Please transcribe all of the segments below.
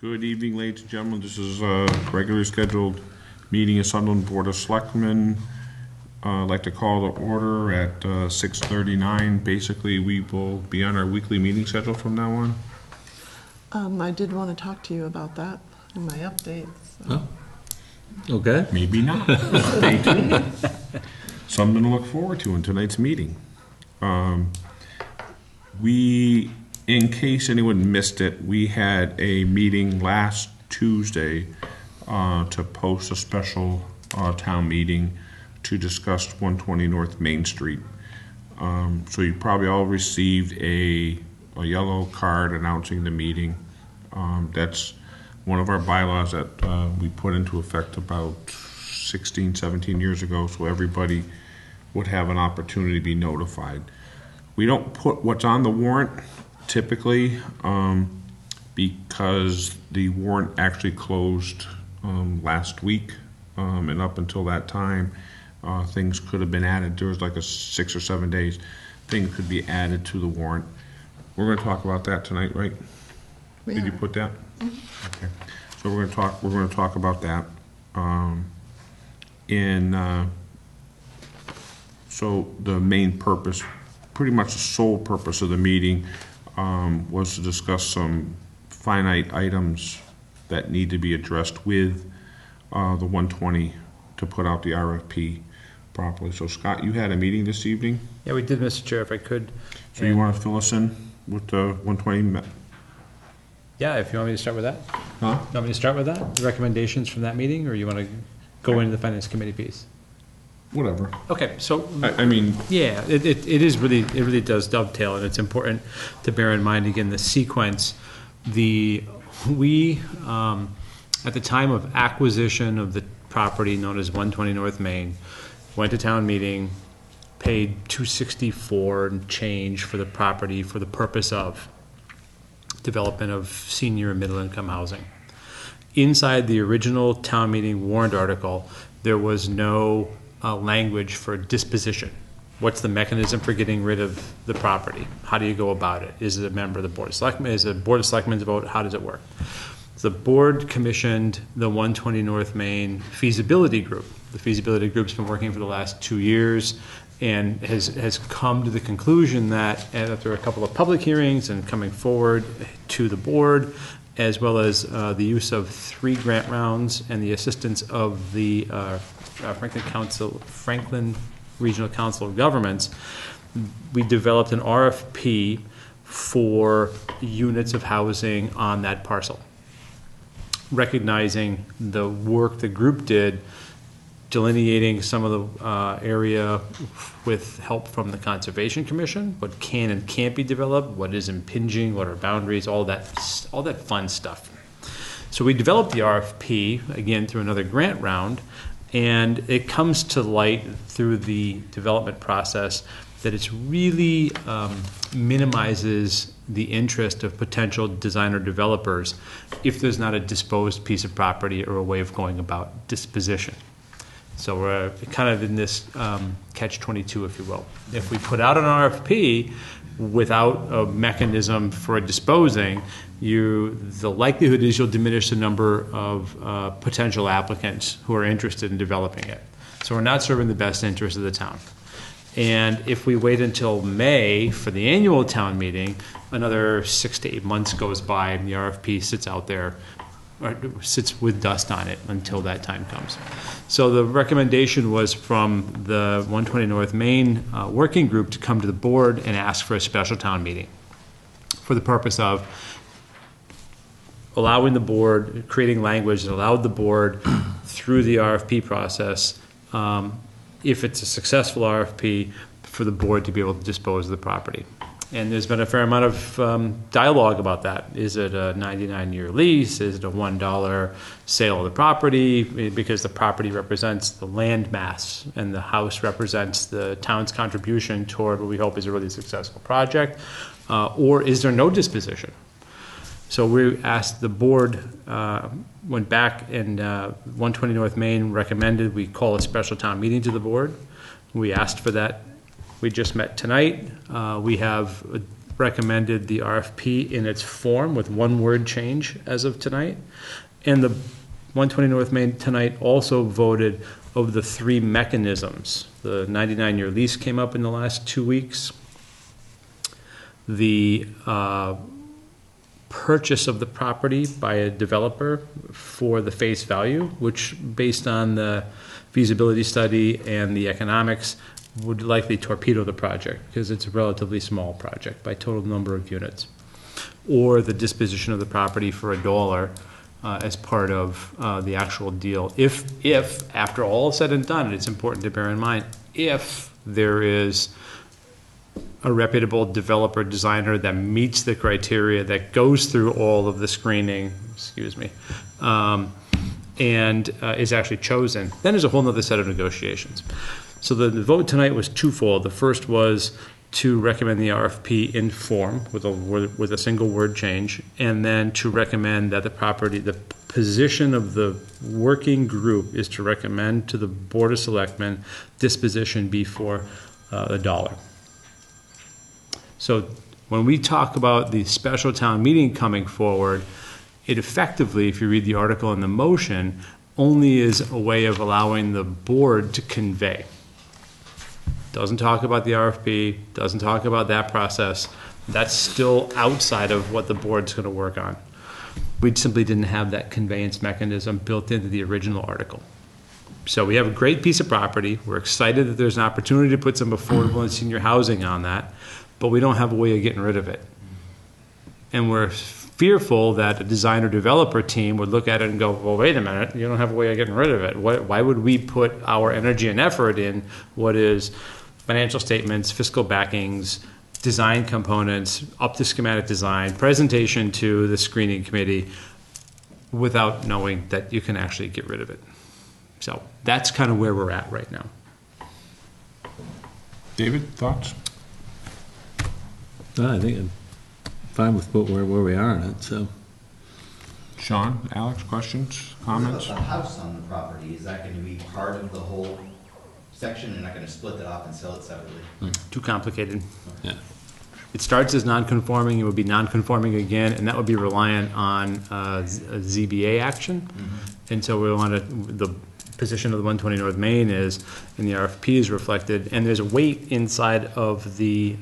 Good evening, ladies and gentlemen. This is a regularly scheduled meeting of Sunderland Board of Selectmen. I'd like to call to order at 6:39. Basically, we will be on our weekly meeting schedule from now on. I did want to talk to you about that in my update. So. Oh, okay. Maybe not. Stay tuned. Something to look forward to in tonight's meeting. In case anyone missed it, we had a meeting last Tuesday to post a special town meeting to discuss 120 North Main Street. So you probably all received a yellow card announcing the meeting. That's one of our bylaws that we put into effect about 16, 17 years ago, so everybody would have an opportunity to be notified. We don't put what's on the warrant typically because the warrant actually closed last week, and up until that time things could have been added. There was like a 6 or 7 days things could be added to the warrant. We're going to talk about that tonight, right? Did you put that? Mm-hmm. Okay. So we're going to talk about that. So the main purpose, pretty much the sole purpose of the meeting, was to discuss some finite items that need to be addressed with the 120 to put out the RFP properly. So Scott, you had a meeting this evening? Yeah, we did, Mr. Chair, if I could. So you want to fill us in with the 120? Yeah, if you want me to start with that. Huh? You want me to start with that? The recommendations from that meeting, or you want to go into the Finance Committee piece? Whatever. Okay, so I mean, yeah, it really does dovetail, and it's important to bear in mind again the sequence. We at the time of acquisition of the property known as 120 North Main, went to town meeting, paid $264 and change for the property for the purpose of development of senior and middle income housing. Inside the original town meeting warrant article, there was no language for disposition. What's the mechanism for getting rid of the property? How do you go about it? Is it a member of the Board of Selectmen? Is it a Board of Selectmen's vote? How does it work? The board commissioned the 120 North Main feasibility group. The feasibility group's been working for the last 2 years and has come to the conclusion that after a couple of public hearings and coming forward to the board, as well as the use of 3 grant rounds and the assistance of the Franklin Regional Council of Governments, we developed an RFP for units of housing on that parcel. Recognizing the work the group did, delineating some of the area with help from the Conservation Commission, what can and can't be developed, what is impinging, what are boundaries, all that fun stuff. So we developed the RFP, again, through another grant round, and it comes to light through the development process that it really minimizes the interest of potential designer developers if there's not a disposed piece of property or a way of going about disposition. So we're kind of in this catch-22, if you will. If we put out an RFP without a mechanism for disposing, the likelihood is you'll diminish the number of potential applicants who are interested in developing it. So we're not serving the best interest of the town. And if we wait until May for the annual town meeting, another 6 to 8 months goes by and the RFP sits out there, or sits with dust on it until that time comes. So the recommendation was from the 120 North Main working group to come to the board and ask for a special town meeting for the purpose of allowing the board, creating language that allowed the board through the RFP process, if it's a successful RFP, for the board to be able to dispose of the property. And there's been a fair amount of dialogue about that. Is it a 99-year lease? Is it a $1 sale of the property? Because the property represents the land mass and the house represents the town's contribution toward what we hope is a really successful project. Or is there no disposition? So we asked the board, went back, and 120 North Main recommended we call a special town meeting to the board. We asked for that. We just met tonight. We have recommended the RFP in its form with one word change as of tonight. And the 120 North Main tonight also voted of the 3 mechanisms. The 99-year lease came up in the last 2 weeks. The purchase of the property by a developer for the face value, which based on the feasibility study and the economics would likely torpedo the project because it's a relatively small project by total number of units. Or the disposition of the property for $1 as part of the actual deal. If after all is said and done, it's important to bear in mind, if there is a reputable developer designer that meets the criteria, that goes through all of the screening, and is actually chosen, then there's a whole other set of negotiations. So the vote tonight was twofold. The first was to recommend the RFP in form with a single word change, and then to recommend that the position of the working group is to recommend to the Board of Selectmen disposition be for $1. So when we talk about the special town meeting coming forward, it effectively, if you read the article and the motion, only is a way of allowing the board to convey. Doesn't talk about the RFP, doesn't talk about that process. That's still outside of what the board's going to work on. We simply didn't have that conveyance mechanism built into the original article. So we have a great piece of property. We're excited that there's an opportunity to put some affordable and senior housing on that, but we don't have a way of getting rid of it. And we're fearful that a designer developer team would look at it and go, well, wait a minute, you don't have a way of getting rid of it. Why would we put our energy and effort in what is financial statements, fiscal backings, design components, up to schematic design, presentation to the screening committee without knowing that you can actually get rid of it. So that's kind of where we're at right now. David, thoughts? I think I'm fine with where we are in it, so. Sean, Alex, questions, comments? What about the house on the property? Is that going to be part of the whole section? You're not going to split that off and sell it separately? Too complicated. Yeah. It starts as non-conforming, it would be non-conforming again, and that would be reliant on a ZBA action. Mm-hmm. And so we want to, the position of the 120 North Main is, and the RFP is reflected, and there's a weight inside of the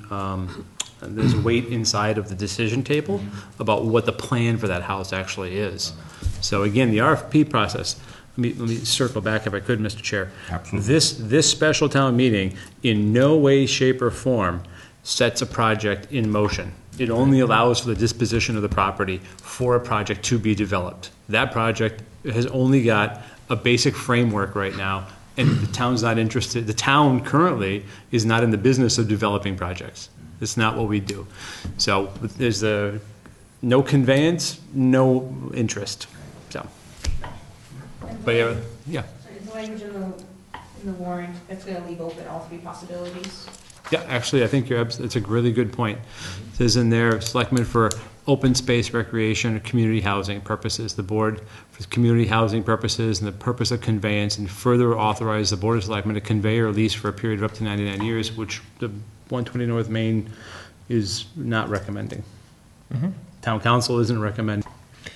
decision table about what the plan for that house actually is. So again, the RFP process, let me circle back if I could, Mr. Chair. Absolutely. This special town meeting in no way, shape, or form sets a project in motion. It only allows for the disposition of the property for a project to be developed. That project has only got a basic framework right now, and the town's not interested. The town currently is not in the business of developing projects. It's not what we do. So there's no conveyance, no interest. So, but yeah. So is the language in the warrant that's going to leave open all 3 possibilities? Yeah, actually, I think it's a really good point. It says in there, Selectmen for open space, recreation, or community housing purposes. The board for community housing purposes and the purpose of conveyance, and further authorize the Board of Selectmen to convey or lease for a period of up to 99 years, which the 120 North Main is not recommending. Mm-hmm. Town Council isn't recommending.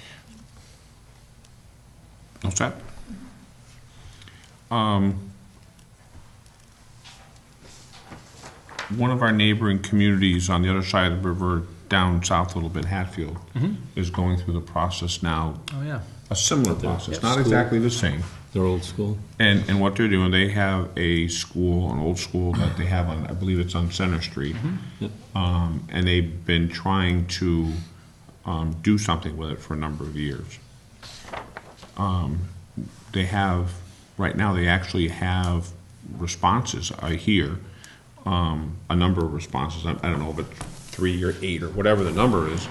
What's that? One of our neighboring communities on the other side of the river, down south a little bit, Hatfield, is going through the process now. Oh, yeah. A similar process, not School. exactly the same. They're old school. And what they're doing, they have a school, an old school that they have on, I believe it's on Center Street. Yep. And they've been trying to do something with it for a number of years. They have, right now, they actually have responses, I hear, a number of responses. I don't know if it's 3 or 8 or whatever the number is.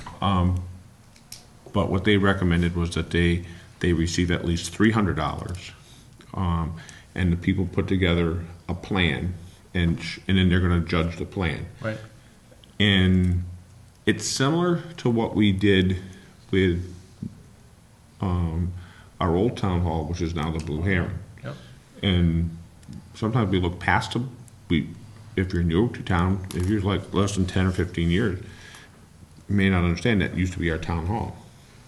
But what they recommended was that they receive at least $300, and the people put together a plan, and then they're going to judge the plan. Right. And it's similar to what we did with our old town hall, which is now the Blue Heron. Yep. And sometimes we look past them. if you're new to town, if you're like less than 10 or 15 years, you may not understand that used to be our town hall.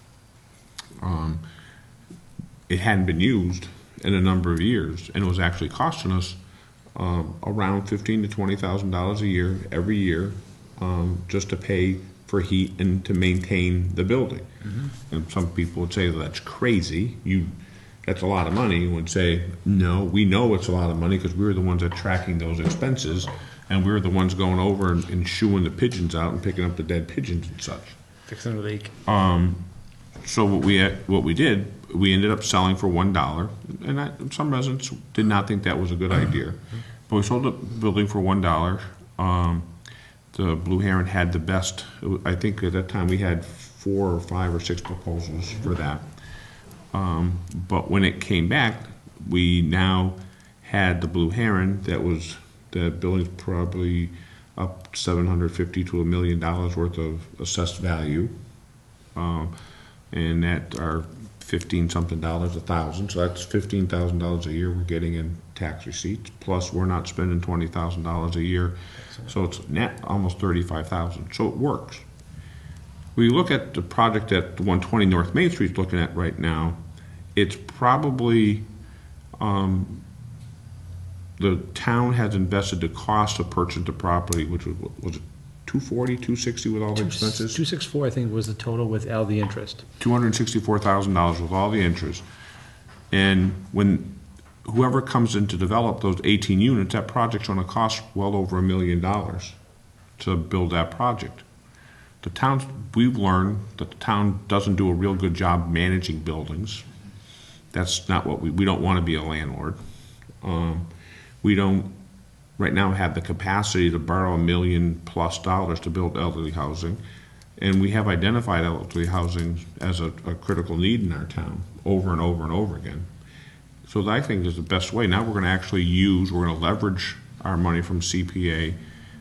It hadn't been used in a number of years, and it was actually costing us around $15,000 to $20,000 a year, every year, just to pay for heat and to maintain the building. And some people would say that's crazy. That's a lot of money. You would say, no, we know it's a lot of money because we're the ones that are tracking those expenses, and we're the ones going over and shooing the pigeons out and picking up the dead pigeons and such. Fixing the leak. So what we did, we ended up selling for $1, and some residents did not think that was a good idea. But we sold the building for $1. The Blue Heron had the best. I think at that time we had 4 or 5 or 6 proposals for that. But when it came back, we now had the Blue Heron. The building's probably up $750,000 to $1 million worth of assessed value. And that are $15-something a thousand, so that's $15,000 a year we're getting in tax receipts. Plus, we're not spending $20,000 a year, so it's net almost $35,000. So it works. We look at the project at the 120 North Main Street looking at right now. It's probably the town has invested the cost of purchasing the property, which was it $240,000, $260,000 with all the expenses? 264, I think, was the total with all the interest. $264,000 with all the interest. And when whoever comes in to develop those 18 units, that project's going to cost well over $1 million to build that project. We've learned that the town doesn't do a real good job managing buildings. That's not what we don't want to be a landlord. We don't right now have the capacity to borrow $1 million+ to build elderly housing, and we have identified elderly housing as a critical need in our town over and over and over again. So I think is the best way. Now we're going to leverage our money from CPA,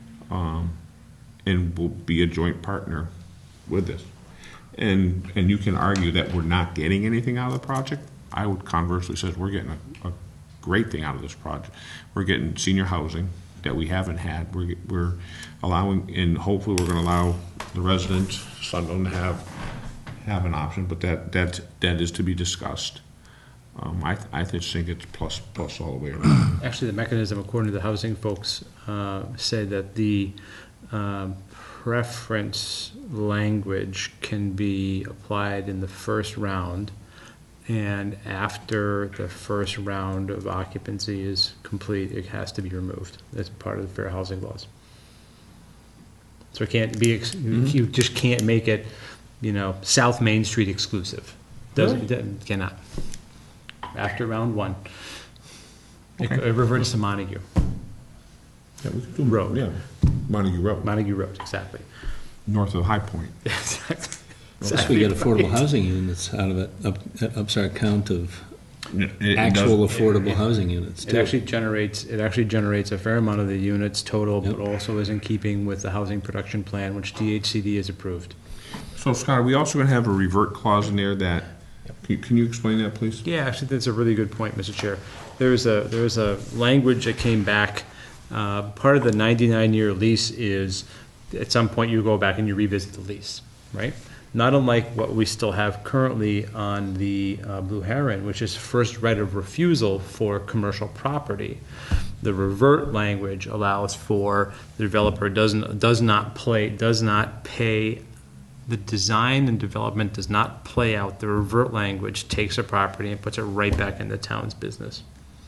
and we'll be a joint partner with this. And you can argue that we're not getting anything out of the project. I would conversely say we're getting a great thing out of this project. We're getting senior housing that we haven't had. We're allowing, and hopefully we're going to allow the residents, Sunderland, to have an option, but that is to be discussed. I just think it's plus all the way around. Actually, the mechanism, according to the housing folks, said that the preference language can be applied in the first round, and after the first round of occupancy is complete, it has to be removed. That's part of the fair housing laws. So it can't be, you just can't make it, South Main Street exclusive. Cannot. After round 1, it reverts to Montague. Yeah, we could do Road. Yeah, Montague Road. Montague Road, exactly. North of High Point. Exactly. Unless we get affordable housing units out of it, ups our count of actual affordable housing units It too. actually generates a fair amount of the units total, but also is in keeping with the housing production plan, which DHCD has approved. So Scott, are we also going to have a revert clause in there that, can you explain that, please? Yeah, actually, that's a really good point, Mr. Chair. There's a language that came back. Part of the 99-year lease is, at some point, you go back and you revisit the lease, right? Not unlike what we still have currently on the Blue Heron, which is first right of refusal for commercial property. The revert language allows for the developer does not pay. The design and development does not play out. The revert language takes a property and puts it right back in the town's business.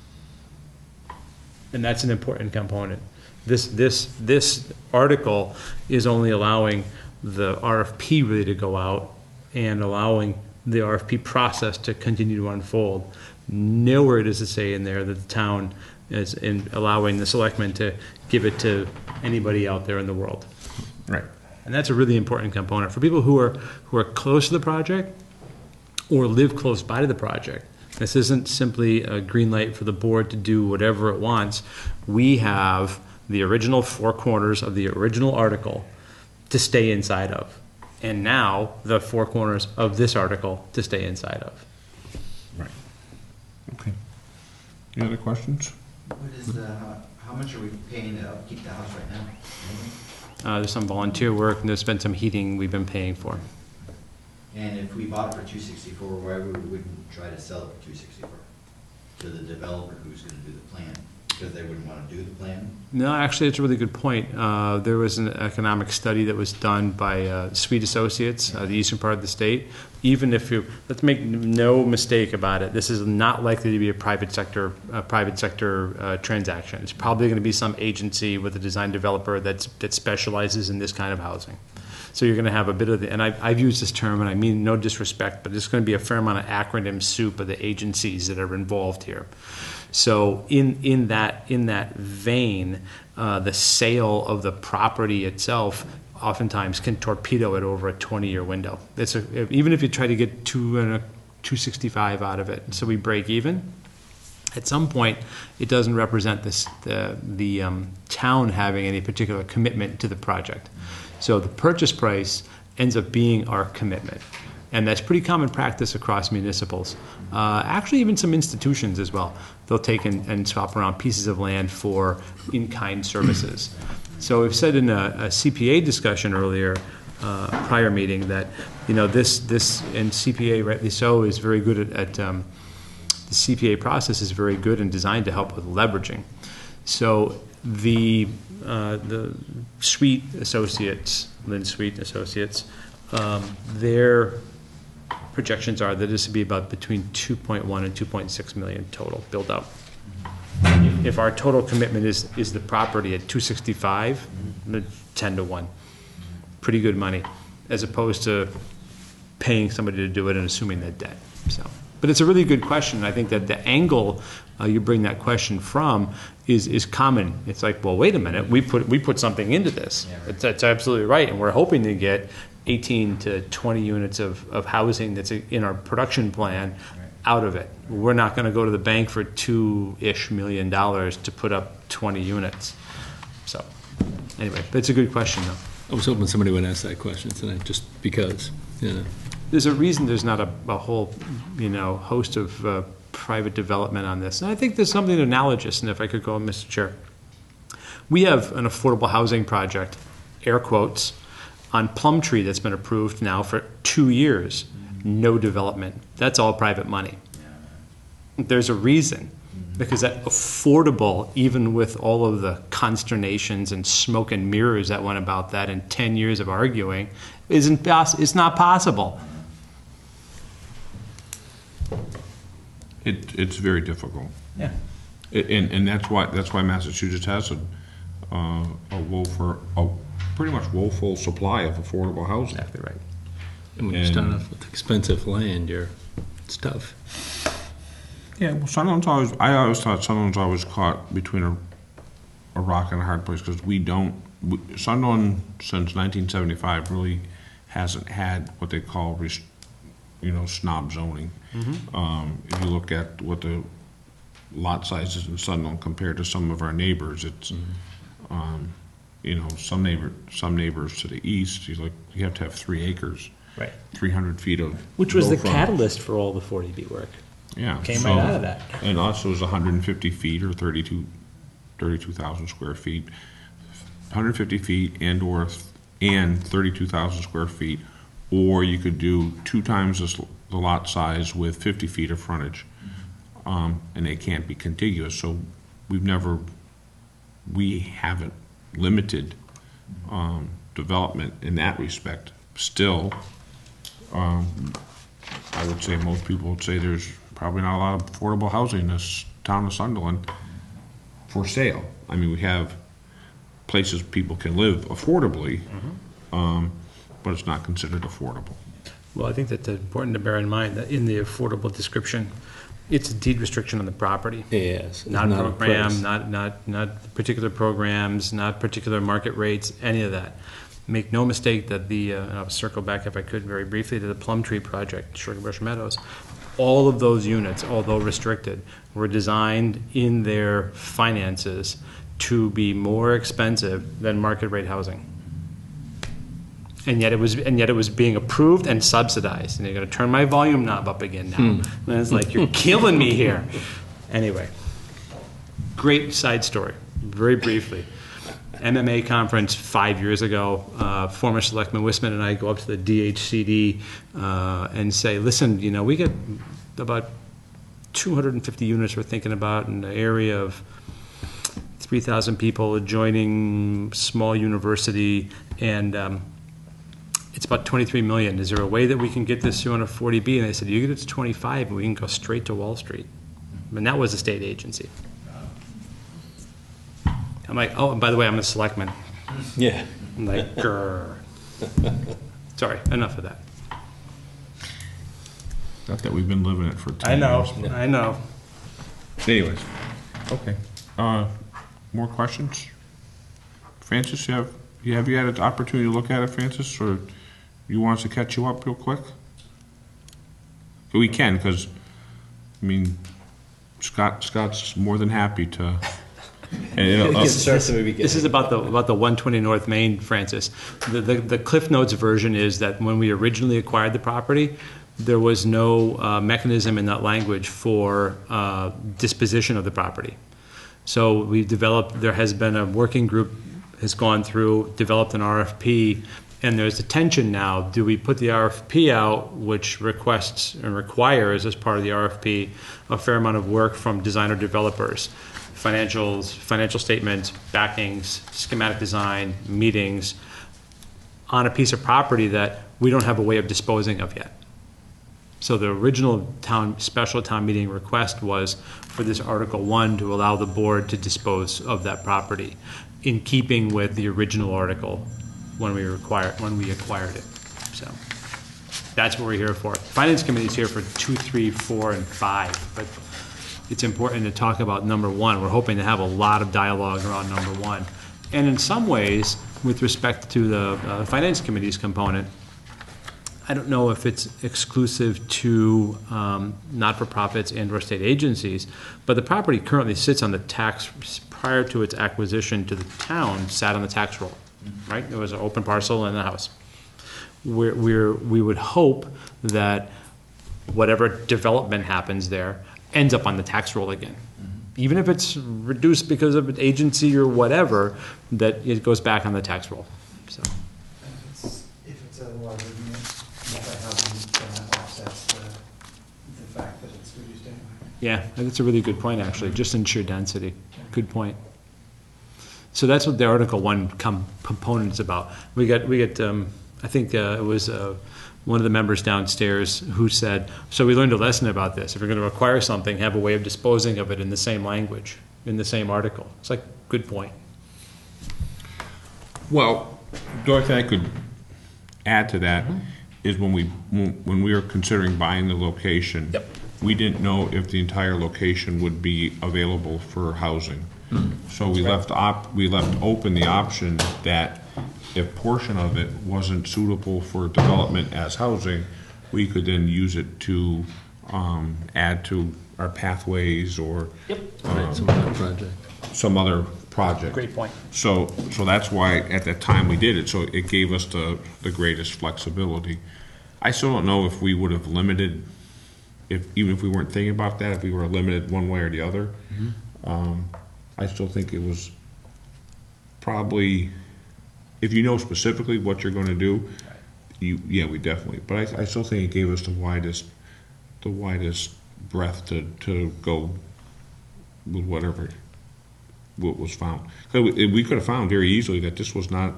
And that's an important component. This article is only allowing the RFP really to go out and allowing the RFP process to continue to unfold. Nowhere does it say in there that the town is in allowing the selectmen to give it to anybody out there in the world. Right. And that's a really important component for people who are close to the project or live close by to the project. This isn't simply a green light for the board to do whatever it wants. We have the original 4 corners of the original article to stay inside of, and now the 4 corners of this article to stay inside of. Right. Okay. Any other questions? What is the How much are we paying to upkeep the house right now? Anything? There's some volunteer work, and there's been some heating we've been paying for. And if we bought it for $264, why we wouldn't try to sell it for $264 to the developer who's gonna do the plan? Because they wouldn't wanna do the plan? No, actually, it's a really good point. There was an economic study that was done by Sweet Associates, the eastern part of the state. Even if you, let's make no mistake about it, this is not likely to be a private sector transaction. It's probably going to be some agency with a design developer that specializes in this kind of housing. So you're going to have a bit of the, and I've used this term, and I mean no disrespect, but there's going to be a fair amount of acronym soup of the agencies that are involved here. So in that vein, the sale of the property itself oftentimes can torpedo it over a 20-year window. Even if you try to get $265 out of it, so we break even, at some point it doesn't represent the town having any particular commitment to the project. So the purchase price ends up being our commitment. And that's pretty common practice across municipals. Actually, even some institutions as well. They'll take and swap around pieces of land for in-kind services. So we've said in a CPA discussion earlier, prior meeting, that this and CPA rightly so is very good at the CPA process is very good and designed to help with leveraging. So the Sweet Associates, Lynn Sweet Associates, their projections are that this would be about between 2.1 and 2.6 million total build out. If our total commitment is the property at 265, 10 to 1. Pretty good money, as opposed to paying somebody to do it and assuming that debt. So, but it's a really good question. I think that the angle you bring that question from is common. It's like, well, wait a minute, we put something into this. Yeah, right. That's absolutely right, and we're hoping to get 18 to 20 units of housing that's in our production plan out of it. We're not going to go to the bank for $2-ish million to put up 20 units. So anyway, but it's a good question though. I was hoping somebody would ask that question tonight, just because, There's a reason there's not a whole, host of private development on this. And I think there's something analogous, and if I could go, Mr. Chair. We have an affordable housing project, air quotes, on Plumtree that's been approved now for 2 years. No development. That's all private money. There's a reason, because that affordable, even with all of the consternations and smoke and mirrors that went about that in 10 years of arguing, it's not possible. It's very difficult. Yeah. And that's why Massachusetts has a pretty much woeful supply of affordable housing. Exactly right. and when you start off with expensive land, it's tough. Yeah, well, I always thought Sunderland's always caught between a rock and a hard place, because Sunderland since 1975 really hasn't had what they call snob zoning. Mm-hmm. If you look at what the lot sizes in Sunderland compared to some of our neighbors, it's some neighbors to the east, you have to have 3 acres, Right. 300 feet of Which was road the frontage. catalyst for all the 40B work. Yeah, Came right out of that. And also is 150 feet or 32,000 square feet, 150 feet and 32,000 square feet, or you could do 2 times the lot size with 50 feet of frontage, and they can't be contiguous. So we haven't limited development in that respect. Still, I would say most people would say there's probably not a lot of affordable housing in this town of Sunderland for sale. I mean, we have places people can live affordably, but it's not considered affordable. Well, I think that's important to bear in mind that in the affordable description, it's a deed restriction on the property. Yes. Not a program, price. not particular programs, not particular market rates, any of that. Make no mistake that and I'll circle back if I could very briefly to the Plumtree project, Sugarbush Meadows. All of those units, although restricted, were designed in their finances to be more expensive than market rate housing. And yet it was being approved and subsidized. And you're going to turn my volume knob up again now. And it's like, you're killing me here. Anyway, great side story. very briefly. MMA conference 5 years ago, former Selectman Wisman and I go up to the DHCD and say, listen, you know, we get about 250 units we're thinking about in the area of 3,000 people adjoining small university, and it's about 23 million. Is there a way that we can get this through on a 40B? And they said, you get it to 25 and we can go straight to Wall Street. And that was a state agency. I'm like, oh, and by the way, I'm a selectman. Yeah. I'm like, grrr. Sorry, enough of that. Not that we've been living it for 10 years. I know. Anyways, okay. More questions? Francis, have you had an opportunity to look at it, Francis, or you want us to catch you up real quick? We can, because, I mean, Scott's more than happy to. And This is about the 120 North Main, Francis. The Cliff Notes version is that when we originally acquired the property, there was no mechanism in that language for disposition of the property. So we've developed, there has been a working group has gone through, developed an RFP, and there's a tension now. Do we put the RFP out, which requests and requires, as part of the RFP, a fair amount of work from designer developers? Financials, financial statements, backings, schematic design, meetings, on a piece of property that we don't have a way of disposing of yet. So the original special town meeting request was for this Article 1 to allow the board to dispose of that property in keeping with the original article when we acquired it. So that's what we're here for. Finance Committee is here for 2, 3, 4, and 5, but it's important to talk about number 1. We're hoping to have a lot of dialogue around number 1. And in some ways, with respect to the Finance Committee's component, I don't know if it's exclusive to not-for-profits and or state agencies, but the property currently sits on the tax, prior to its acquisition to the town, sat on the tax roll, right? There was an open parcel in the house. We would hope that whatever development happens there ends up on the tax roll again. Even if it's reduced because of an agency or whatever, that it goes back on the tax roll. So. If it's a larger unit, multi-housing, then that offsets the fact that it's reduced anyway. Yeah, that's a really good point, actually, just in sheer density. Good point. So that's what the Article 1 component is about. We get. I think it was one of the members downstairs who said, so we learned a lesson about this. If you're going to acquire something, have a way of disposing of it in the same language, in the same article. It's like, good point. Well, the only thing I could add to that is when we were considering buying the location, we didn't know if the entire location would be available for housing. So we left open the option that if portion of it wasn't suitable for development as housing, we could then use it to add to our pathways or some other project. Great point. So that's why at that time we did it. So it gave us the greatest flexibility. I still don't know if we would have limited, even if we weren't thinking about that, if we were limited one way or the other. I still think it was probably, if you know specifically what you're going to do, we definitely. But I still think it gave us the widest breadth to go with what was found. We could have found very easily that this wasn't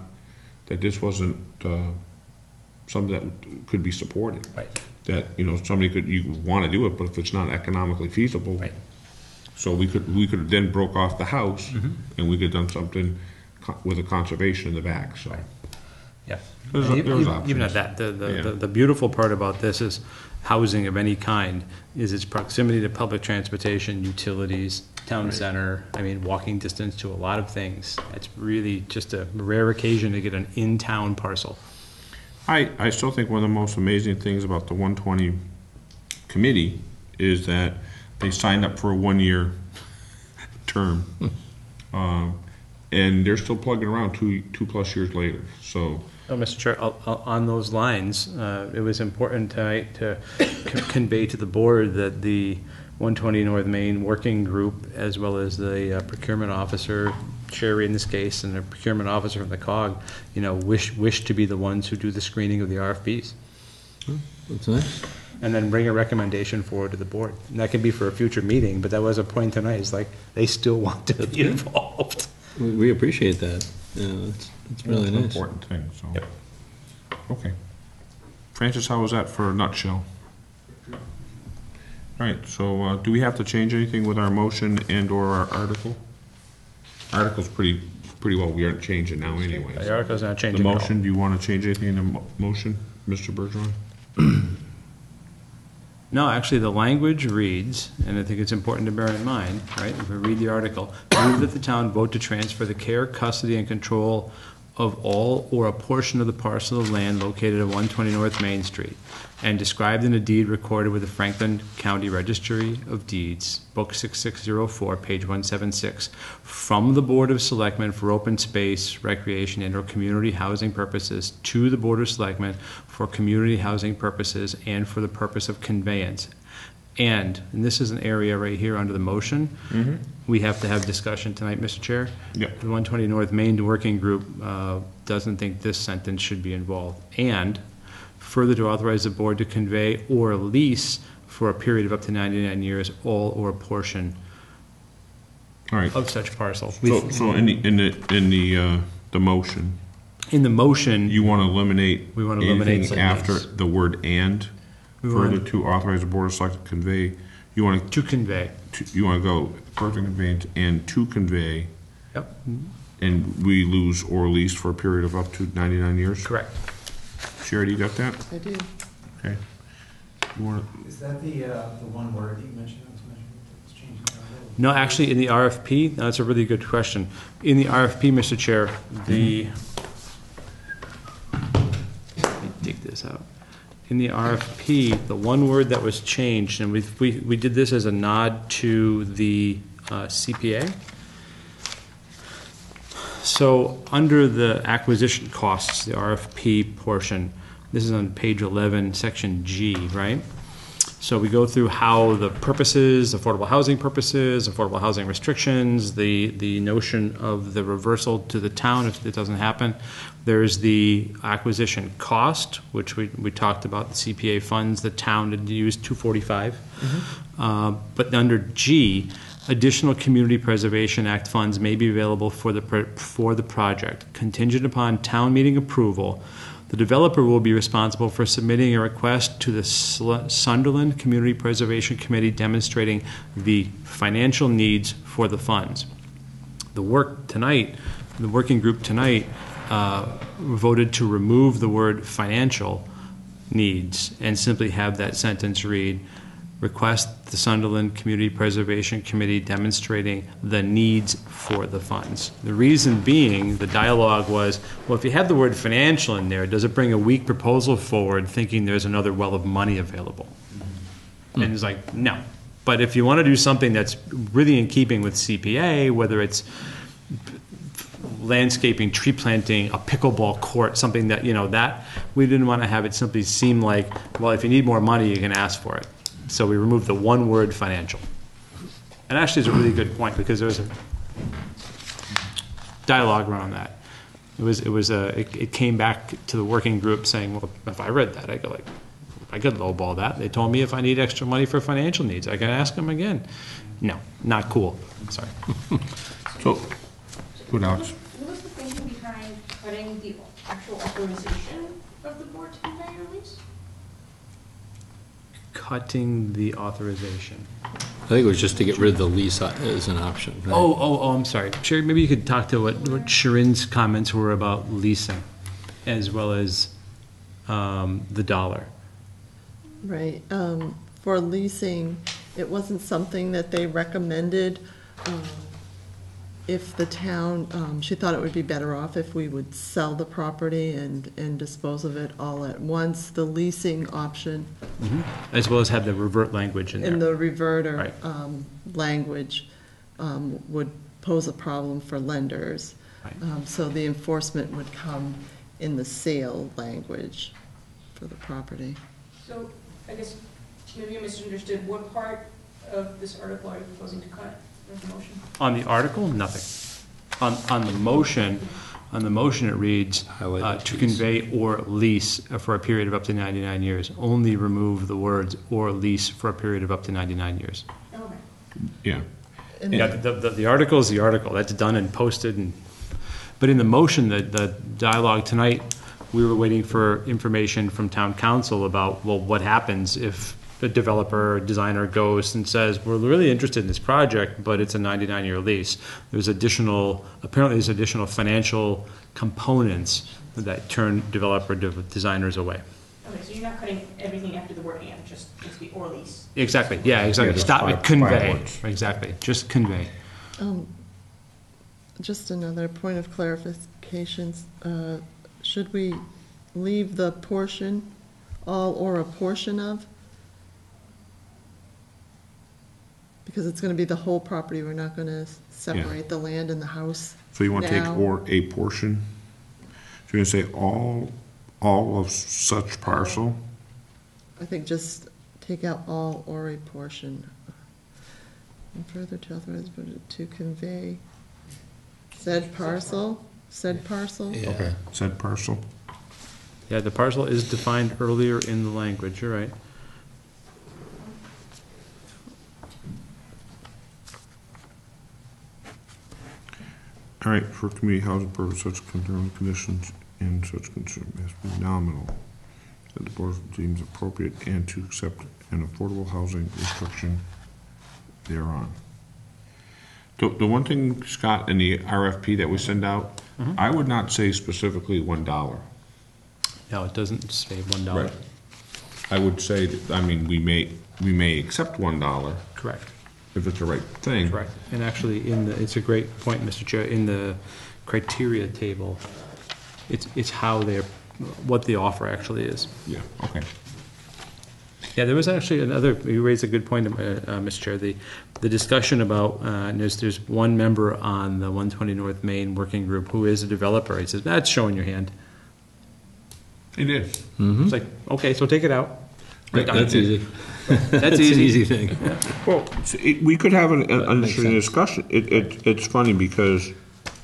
something that could be supported. Right. That you want to do it, but if it's not economically feasible. Right. So we could have then broke off the house, and we could have done something with a conservation in the back. So, yeah. There was options. Even at that, the beautiful part about this is housing of any kind is its proximity to public transportation, utilities, town center. I mean, walking distance to a lot of things. It's really just a rare occasion to get an in-town parcel. I still think one of the most amazing things about the 120 committee is that they signed up for a 1-year term, and they're still plugging around 2+ years later. So, Mr. Chair, on those lines, it was important tonight to convey to the board that the 120 North Main Working Group, as well as the procurement officer, Sherry in this case, and the procurement officer from the COG, wish to be the ones who do the screening of the RFPs. That's nice. And then bring a recommendation forward to the board. And that could be for a future meeting, but that was a point tonight, it's like, they still want to be involved. We appreciate that. Yeah, it's really It's an nice. important thing, so. Yep. Okay. Francis, how was that for a nutshell? All right, so do we have to change anything with our motion and/or our article? Article's pretty well, we aren't changing now anyways. The article's not The changing at all. motion, do you want to change anything in the motion, Mr. Bergeron? No, actually, the language reads, and I think it's important to bear in mind, right, if we read the article, move that the town vote to transfer the care, custody, and control of all or a portion of the parcel of land located at 120 North Main Street, and described in a deed recorded with the Franklin County Registry of Deeds, Book 6604, page 176, from the Board of Selectmen for open space, recreation, and/or community housing purposes to the Board of Selectmen for community housing purposes and for the purpose of conveyance. And this is an area right here under the motion, we have to have discussion tonight, Mr. Chair. Yep. The 120 North Main Working Group doesn't think this sentence should be involved. And further to authorize the board to convey or lease for a period of up to 99 years all or a portion All right, of such parcel. so in the motion, In the motion, you want to eliminate We wanna eliminate anything after sentence. the word "and"? We Further want- to authorize the board of selectmen to convey, you want to convey. you want to go further conveyance and to convey, Yep, and we lose or lease for a period of up to 99 years? correct. Sherry, you got that? I do. Okay. You want Is that the one word that you mentioned that was mentioned that was changing the rule? No, actually, in the RFP, that's a really good question. In the RFP, Mr. Chair, let me dig this out. In the RFP, the one word that was changed, and we did this as a nod to the CPA. So, under the acquisition costs, the RFP portion, this is on page 11, section G, right? So we go through how the purposes, affordable housing restrictions, the notion of the reversal to the town if it doesn't happen. There's the acquisition cost, which we talked about, the CPA funds, the town had used $245. But under G, additional Community Preservation Act funds may be available for the project, contingent upon town meeting approval. The developer will be responsible for submitting a request to the Sunderland Community Preservation Committee demonstrating the financial needs for the funds. The working group tonight voted to remove the word financial needs and simply have that sentence read, request the Sunderland Community Preservation Committee demonstrating the needs for the funds. The reason being, the dialogue was, well, if you have the word financial in there, does it bring a weak proposal forward thinking there's another well of money available? And it's like, no. But if you want to do something that's really in keeping with CPA, whether it's landscaping, tree planting, a pickleball court, something that, that we didn't want to have it simply seem like, well, if you need more money, you can ask for it. So we removed the one word financial. And actually, it's a really good point because there was a dialogue around that. It came back to the working group saying, well, if I read that, I could lowball that. They told me if I need extra money for financial needs, I can ask them again. No, not cool. Sorry. So, good, Alex. What was the thinking behind cutting the actual authorization of the board to convey or lease? Cutting the authorization. I think it was just to get rid of the lease as an option. Right? Oh, I'm sorry. Sherry, maybe you could talk to what Sharon's comments were about leasing, as well as the dollar. Right. For leasing, it wasn't something that they recommended. If the town, she thought it would be better off if we would sell the property and dispose of it all at once. The leasing option As well as have the revert language in there. in the reverter Right. language would pose a problem for lenders. Right. So the enforcement would come in the sale language for the property. So, I guess, maybe you misunderstood, what part of this article are you proposing to cut as a motion? On the article, nothing. On the motion, it reads, Highlight to the convey or lease for a period of up to 99 years. Only remove the words or lease for a period of up to 99 years. Okay. Yeah. And Yeah, the article is the article, that's done and posted, but in the motion, the dialogue tonight, we were waiting for information from town council about, well, what happens if the developer or designer goes and says, we're really interested in this project, but it's a 99-year lease. Apparently there's additional financial components that turn designers away. Okay, so you're not cutting everything after the word and, just be or lease. Exactly, yeah, exactly, just stop five- it, convey, five words. exactly, just convey. Just another point of clarification, should we leave the portion, all or a portion of? Because it's gonna be the whole property, we're not gonna separate the land and the house. So you want to take now. or a portion? So you're going to say all of such parcel? I think just take out all or a portion. And further to authorize to convey said parcel. Yeah. Okay. Said parcel? Yeah, the parcel is defined earlier in the language, you're right. All right, for community housing purpose, such conditions and such concern must be nominal, that the board deems appropriate and to accept an affordable housing restriction thereon. The one thing, Scott, in the RFP that we send out, I would not say specifically $1. No, it doesn't say $1. Right. I would say, we may accept $1 Correct. if it's the right thing. Correct. And actually, it's a great point, Mr. Chair, in the criteria table, it's how what the offer actually is. Yeah, okay. Yeah, there was actually you raised a good point, Mr. Chair, the discussion about, and there's one member on the 120 North Main Working Group who is a developer. He says, that's showing your hand. It is. It's like, okay, so take it out. That's easy. That's an easy. easy thing. Well, we could have an makes interesting sense. discussion. It's funny because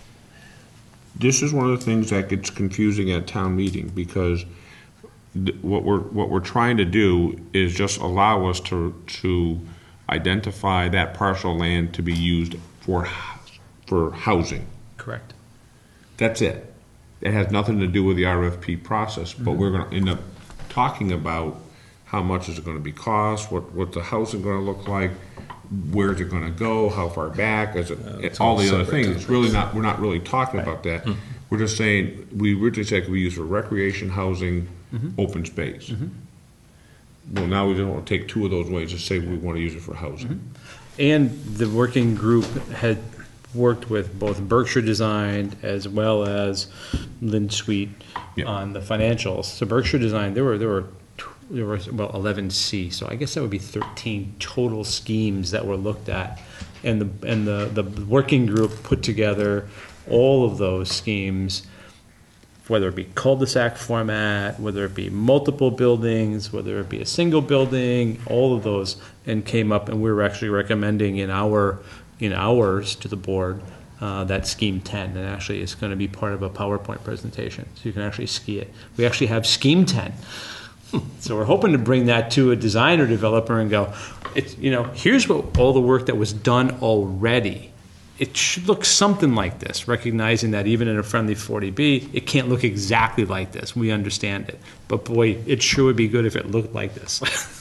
this is one of the things that gets confusing at town meeting, because what we're trying to do is just allow us to identify that parcel of land to be used for housing. Correct. That's it. It has nothing to do with the RFP process, but we're gonna end up talking about how much is it gonna be cost, what the housing gonna look like, where's it gonna go, how far back, is it, it's all all the other separate things. It's really not, we're not really talking about that. We're just saying, we originally said could be used for recreation, housing, open space. Well, now we don't wanna take two of those ways and say we wanna use it for housing. And the working group had worked with both Berkshire Design as well as Lynn Sweet Yeah. on the financials. So Berkshire Design, there were about 11C, so I guess that would be 13 total schemes that were looked at. And the working group put together all of those schemes, whether it be cul-de-sac format, whether it be multiple buildings, whether it be a single building, all of those, and came up, and we were actually recommending in ours to the board, that scheme 10, and actually it's going to be part of a PowerPoint presentation, so you can actually see it. We actually have scheme 10. So we're hoping to bring that to a designer developer and go, here's what all the work that was done already. It should look something like this, recognizing that even in a friendly 40B, it can't look exactly like this. We understand it. But boy, it sure would be good if it looked like this.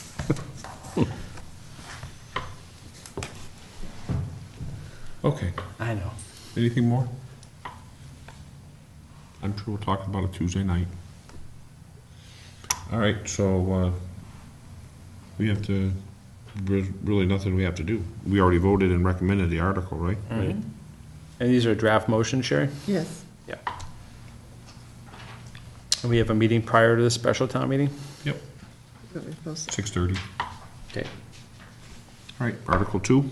Okay, I know. anything more? I'm sure we'll talk about it Tuesday night. All right, so, we have to, there's really nothing we have to do. We already voted and recommended the article, right? Right. And these are draft motions, Sherry? Yes. Yeah. And we have a meeting prior to the special town meeting? Yep. But we're supposed to- 6:30. Okay. All right, Article 2.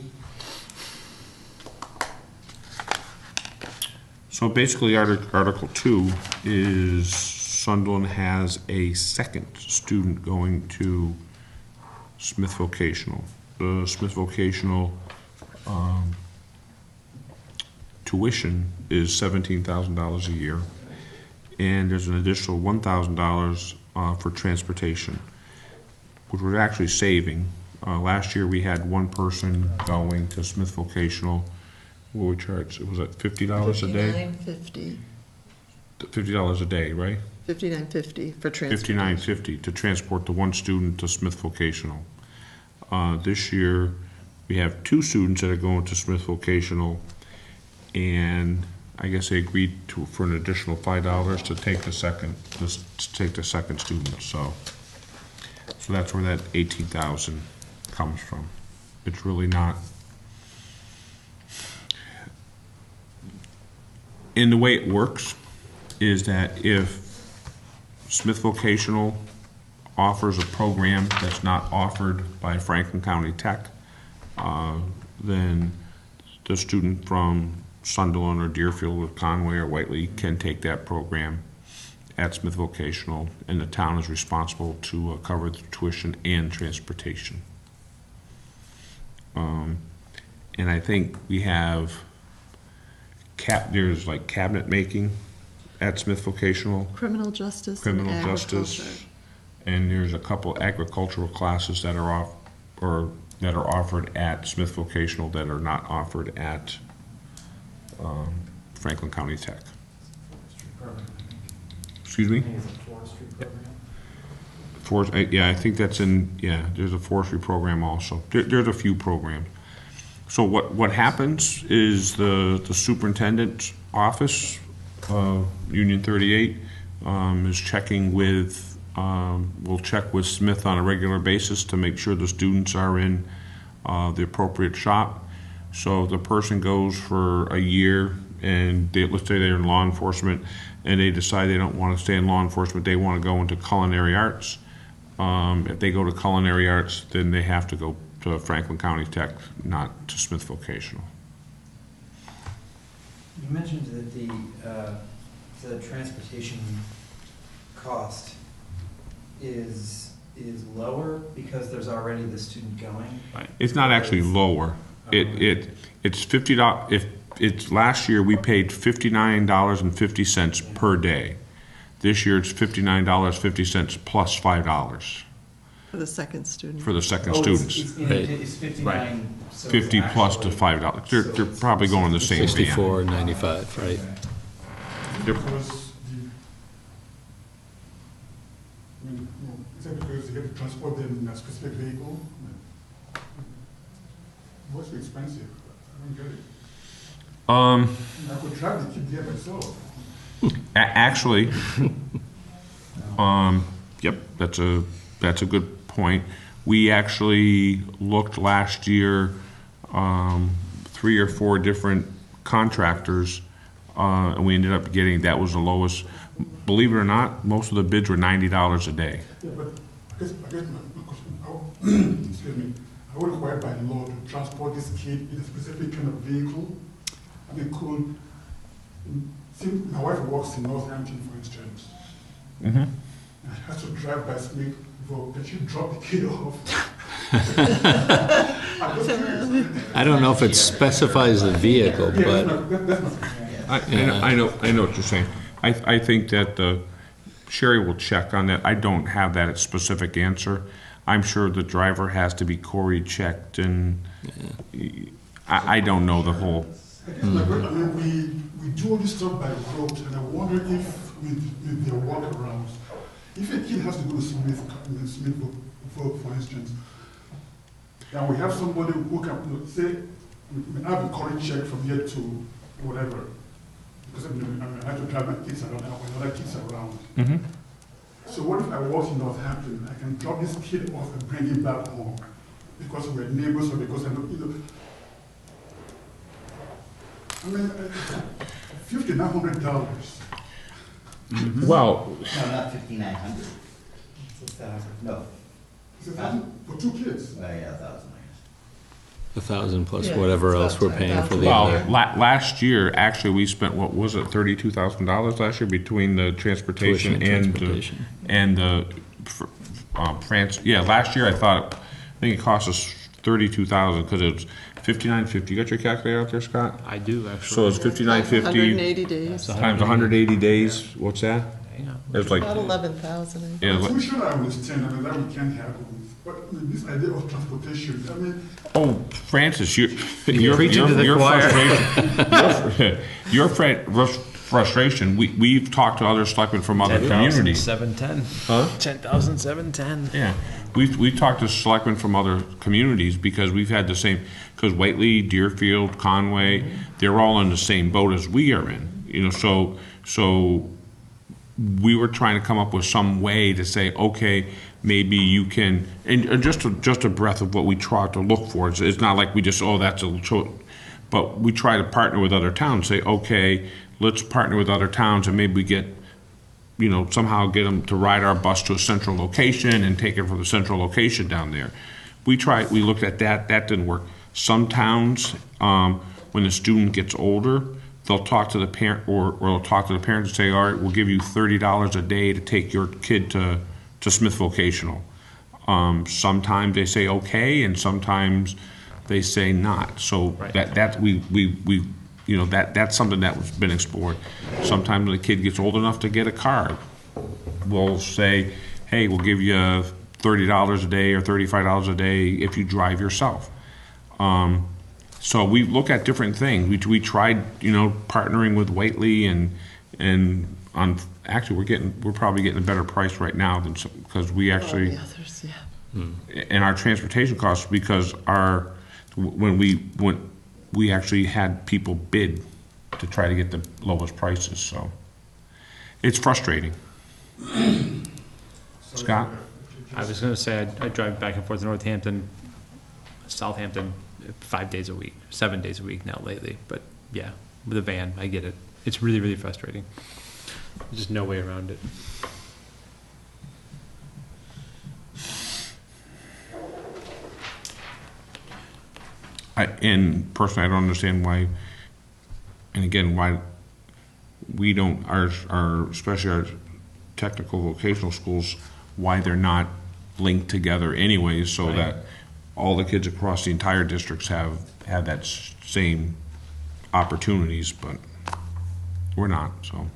So basically, Article 2 is Sunderland has a second student going to Smith Vocational. The Smith Vocational, tuition is $17,000 a year, and there's an additional $1,000 for transportation, which we're actually saving. Last year, we had one person going to Smith Vocational. What we charged, was it $50 a day? $59.50. $50 a day, right? $59.50 for transportation. $59.50 to transport the one student to Smith Vocational. This year, we have two students that are going to Smith Vocational, and I guess they agreed for an additional $5 to take the second student. So that's where that 18,000 comes from. It's really not. And the way it works is that if Smith Vocational offers a program that's not offered by Franklin County Tech, then the student from Sunderland or Deerfield or Conway or Whiteley can take that program at Smith Vocational, and the town is responsible to cover the tuition and transportation. And I think we have there's like cabinet making at Smith Vocational, Criminal justice. criminal and justice, agriculture. and there's a couple agricultural classes that are offered at Smith Vocational that are not offered at Franklin County Tech. Forestry program, I think. Excuse I me? think it's a forestry program. Yeah, I think that's there's a forestry program also. There's a few programs. So what happens is the superintendent's office, Union 38, is checking with, we'll check with Smith on a regular basis to make sure the students are in the appropriate shop. So if the person goes for a year and let's say they're in law enforcement and they decide they don't want to stay in law enforcement, they want to go into culinary arts. If they go to culinary arts, then they have to go to Franklin County Tech, not to Smith Vocational. You mentioned that the transportation cost is lower because there's already the student going? It's not actually lower. It's $50. If it's last year, we paid $59.50 per day. This year, it's $59.50 plus $5 For the second student. for the second students. It's 59. So 50 it's plus to actually- $5. They're probably going in the same band. 64.95, right? Yep. Because is that because you have to transport them in a specific vehicle? What's so expensive? I don't get it. I could drive the kid there myself. Actually, yep, that's a good point. We actually looked last year, 3 or 4 different contractors, and we ended up getting, that was the lowest. Believe it or not, most of the bids were $90 a day. Yeah, but I guess my question, excuse me, I would require by law to transport this kid in a specific kind of vehicle. I mean, see, my wife works in Northampton, for instance. Mm-hmm. I have to drive by Smith before can she drop the kid off? I'm just curious. I don't know if it specifies the vehicle, Yeah, but that's my question. I know what you're saying. I think that Sherry will check on that. I don't have that specific answer. I'm sure the driver has to be Corey checked, and I don't know the whole. I guess my question, I mean, we do all this stuff by road, and I wonder if with their workarounds, if a kid has to go to Smith for instance, and we have somebody who can say, I have a current check from here to whatever, because I have to drive my kids around, when other kids are around. Mm-hmm. So what if I walk in Northampton, I can drop this kid off and bring him back home, because we're neighbors or because I know, I mean, $5,900. Well, No, not 5,900. It's 1,000. No. It's $1,000 for 2 kids. Well, yeah, 1,000, I guess. 1,000 plus Yeah, whatever it's else we're about paying for the well, other last year, actually, we spent, what was it, $32,000 last year between the transportation tuition and and transportation. and the France. Yeah, last year I think it cost us $32,000 because it's 5950. You got your calculator out there, Scott? I do, actually. So it's 5950 180 days, times 180 days. What's that? Hang on. It's like, about 11,000. yeah, So like, sure I understand, I mean, that we can't happen with, but with this idea of transportation, I mean, oh, Francis, you're preaching to the choir. frustration. We've talked to other selectmen from other communities. 710. Huh? 10,710. Yeah, we've talked to selectmen from other communities because we've had the same, because Whately, Deerfield, Conway, they're all in the same boat as we are in. So we were trying to come up with some way to say, okay, maybe you can, and just a breath of what we try to look for. It's not like we just, that's a choice, but we try to partner with other towns. Say, okay, let's partner with other towns and maybe we get, somehow get them to ride our bus to a central location and take it from the central location down there. We looked at that. That didn't work. Some towns, when the student gets older, they'll talk to the parent, or they'll talk to the parents and say, all right, we'll give you $30 a day to take your kid to Smith Vocational. Sometimes they say okay, and sometimes they say not. So Right. that's something that was been explored. Sometimes when the kid gets old enough to get a car, we'll say, hey, we'll give you $30 a day or $35 a day if you drive yourself. So we look at different things. We tried, partnering with Whately and actually we're probably getting a better price right now than because we actually The others, yeah. and our transportation costs, because when we actually had people bid to try to get the lowest prices. So it's frustrating. Scott? I was going to say, I drive back and forth to Northampton, Southampton, 5 days a week, 7 days a week now lately. But yeah, with a van, I get it. It's really, really frustrating. There's just no way around it. And personally, I don't understand why, and again, why we don't, especially our technical vocational schools, why they're not linked together anyways, so Right. that all the kids across the entire districts have that same opportunities, but we're not, so.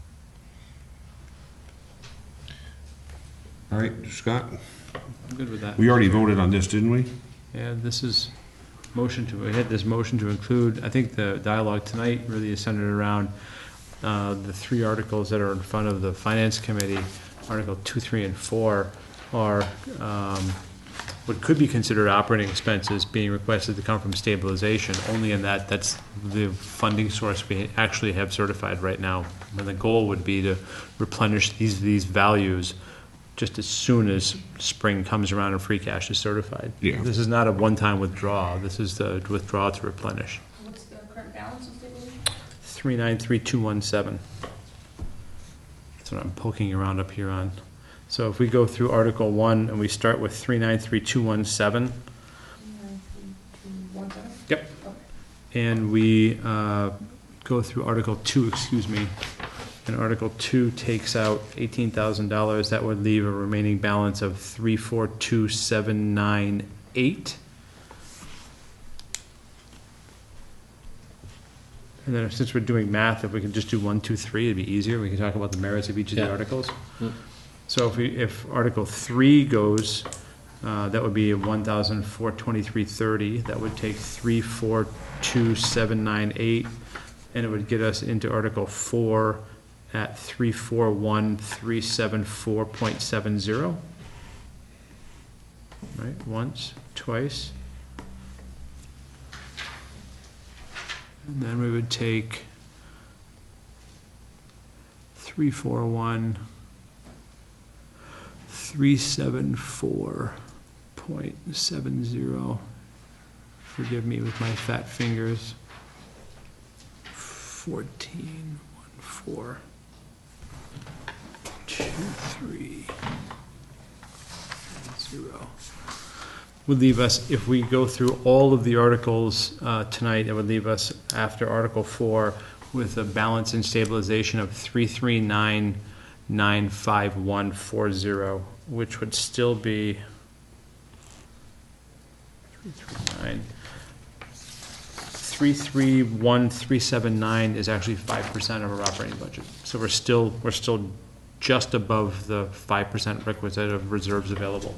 All right, Scott, I'm good with that. we already voted on this, didn't we? Yeah, we had this motion to include, I think the dialogue tonight really is centered around the three articles that are in front of the Finance Committee. Article 2, 3, and 4 are what could be considered operating expenses being requested to come from stabilization, only in that's the funding source we actually have certified right now. And the goal would be to replenish these values just as soon as spring comes around and free cash is certified. Yeah. This is not a one-time withdrawal. This is the withdrawal to replenish. What's the current balance of stabilization? 393217. That's what I'm poking around up here on. So if we go through Article 1 and we start with 393217. 93217? Yep. Okay. And we go through Article 2, and Article 2 takes out $18,000. That would leave a remaining balance of 342798. And then since we're doing math, if we can just do 1, 2, 3, it'd be easier. We can talk about the merits of each of the Yeah. articles. So if Article 3 goes, that would be 1,423.30. That would take 342,798, and it would get us into Article 4 at 341,374.70. Right, once, twice. And then we would take 374.70. Forgive me with my fat fingers. 14.14. 23.0. Would leave us, if we go through all of the articles tonight, it would leave us after Article 4 with a balance and stabilization of 339,951.40, which would still be 339. 331,379 is actually 5% of our operating budget. So we're still just above the 5% requisite of reserves available.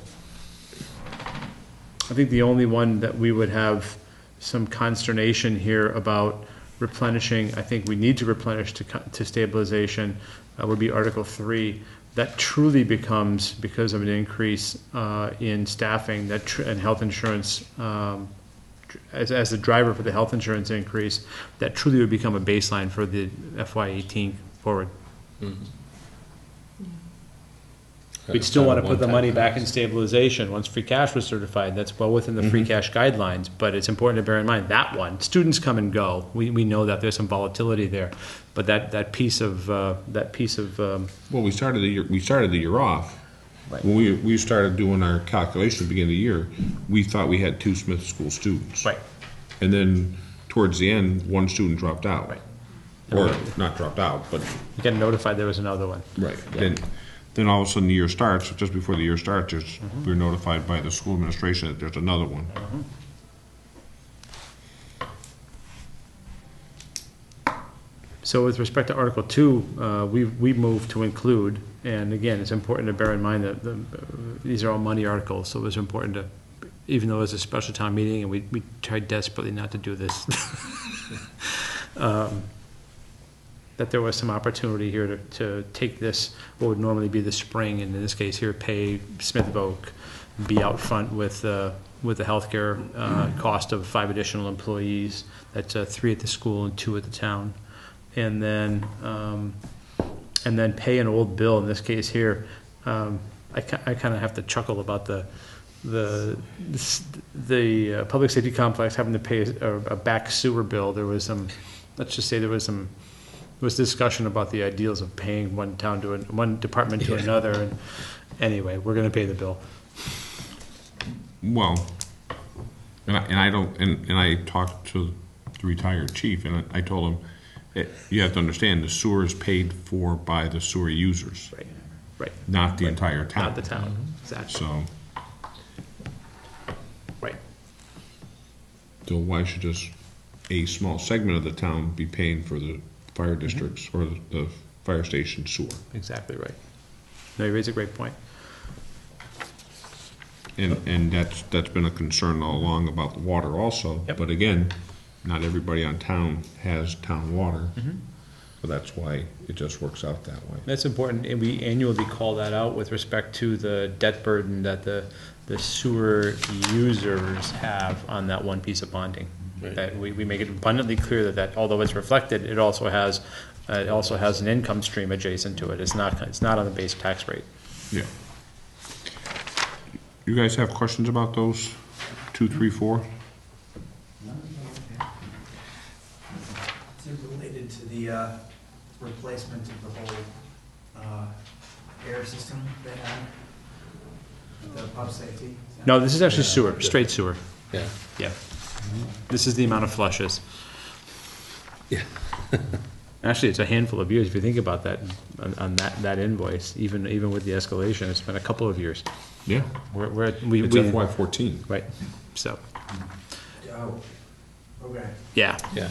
I think the only one that we would have some consternation here about replenishing, I think we need to replenish to stabilization, would be Article 3. That truly becomes, because of an increase in staffing and health insurance, as the driver for the health insurance increase, that truly would become a baseline for the FY18 forward. We'd still want to put the money back in stabilization once free cash was certified. That's well within the free cash guidelines, but it's important to bear in mind that one, students come and go. We know that there's some volatility there, but that piece of Well, we started the year off. Right. When we started doing our calculation at the beginning of the year, we thought we had 2 Smith School students. right, And then towards the end, 1 student dropped out. Right. Or not dropped out, but you get notified there was another one. right. Then all of a sudden the year starts. Just before the year starts, we're notified by the school administration that there's another one. So with respect to Article 2, we moved to include, and again, it's important to bear in mind that these are all money articles, so it was important to, even though it was a special town meeting, and we tried desperately not to do this, that there was some opportunity here to take this, what would normally be the spring, and in this case here, pay Smith Oak, be out front with the healthcare cost of 5 additional employees. That's 3 at the school and 2 at the town. And then pay an old bill. In this case here, I kind of have to chuckle about the public safety complex having to pay a back sewer bill. There was some, let's just say there was discussion about the ideals of paying one department to another. And anyway, we're going to pay the bill. Well, and I talked to the retired chief, and I told him, you have to understand, the sewer is paid for by the sewer users. Right. Not the entire town. Not the town, exactly. So. Right. So why should just a small segment of the town be paying for the fire districts or the fire station sewer? Exactly right. No, you raise a great point. And that's been a concern all along about the water also. Yep. But again, not everybody on town has town water. So that's why it just works out that way. That's important, and we annually call that out with respect to the debt burden that the sewer users have on that one piece of bonding. Right. That we make it abundantly clear that although it's reflected, it also has an income stream adjacent to it. It's not on the base tax rate. Yeah. You guys have questions about those 2, 3, 4? Is it related to the replacement of the whole air system they had? The pump safety? No, this is actually sewer, straight sewer. Yeah. Yeah. This is the amount of flushes. Yeah. Actually, it's a handful of years if you think about that on that invoice. Even with the escalation, it's been a couple of years. Yeah. It's It's FY14. right. So Oh, okay. yeah. Yeah.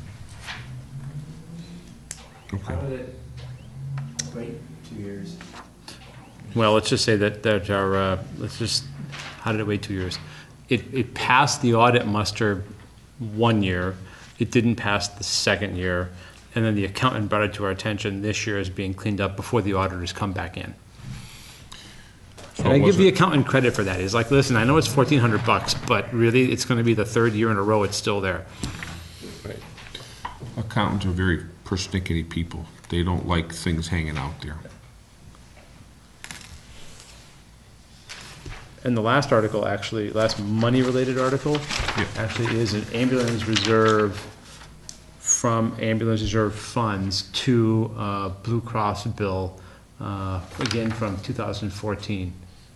How did it wait 2 years? Well, let's just say that our how did it wait 2 years? It passed the audit muster 1 year. It didn't pass the second year, and then the accountant brought it to our attention this year as being cleaned up before the auditors come back in. So And I it give wasn't- the accountant credit for that. He's like, listen, I know it's $1,400, but really, it's going to be the 3rd year in a row it's still there. Right. Accountants are very persnickety people. They don't like things hanging out there. And the last article, actually, last money-related article, Yeah. actually is an ambulance reserve from ambulance reserve funds to Blue Cross bill, again from 2014.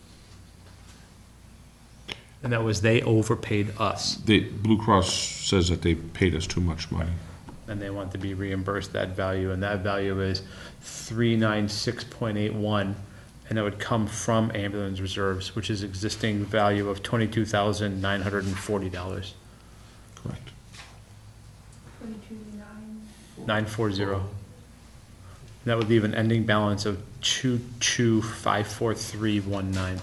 And that was they overpaid us, Blue Cross says that they paid us too much money. and they want to be reimbursed that value, and that value is 396.81. And that would come from ambulance reserves, which is existing value of $22,940. Correct. 940. That would leave an ending balance of 2254319.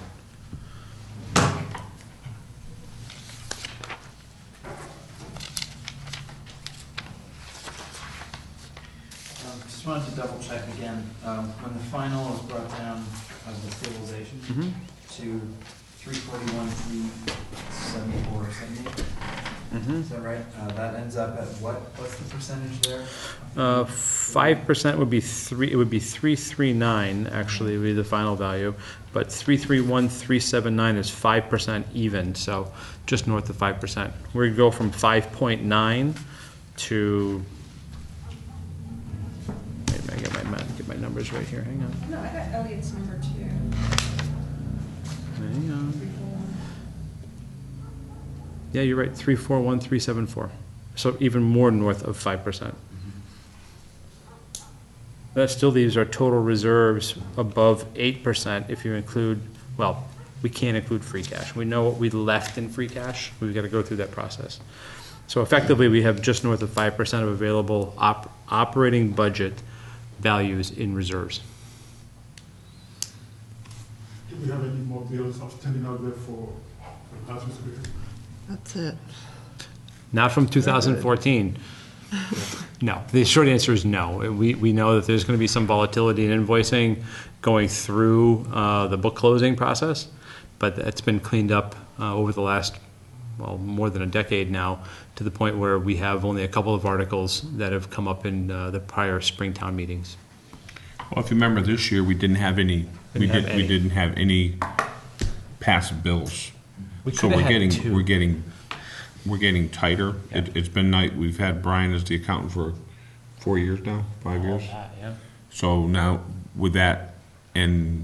Just wanted to double check again, when the final was brought down of the stabilization to 341, 374, 78, is that right? That ends up at what's the percentage there? 5% would be it would be 339, actually, would be the final value, but 331,379 is 5% even, so just north of 5%. We'd go from 5.9 to, wait a minute, get my numbers right here, hang on. No, I got Elliot's number too. Hang on. Yeah, you're right, 341,374. So even more north of 5%. That still leaves our total reserves above 8% if you include, well, we can't include free cash. We know what we left in free cash. We've got to go through that process. So effectively, we have just north of 5% of available operating budget values in reserves. Do we have any more bills outstanding out there for last fiscal year? That's it. Not from 2014. No, the short answer is no. We know that there's going to be some volatility in invoicing going through the book closing process, but it's been cleaned up over the last, well, more than a decade now, to the point where we have only a couple of articles that have come up in the prior Springtown meetings. Well, if you remember this year, we didn't have any. We didn't have any past bills. So we're getting tighter. Yeah. It's been nice. We've had Brian as the accountant for 4 years now, 5 years. Yeah. So now with that, and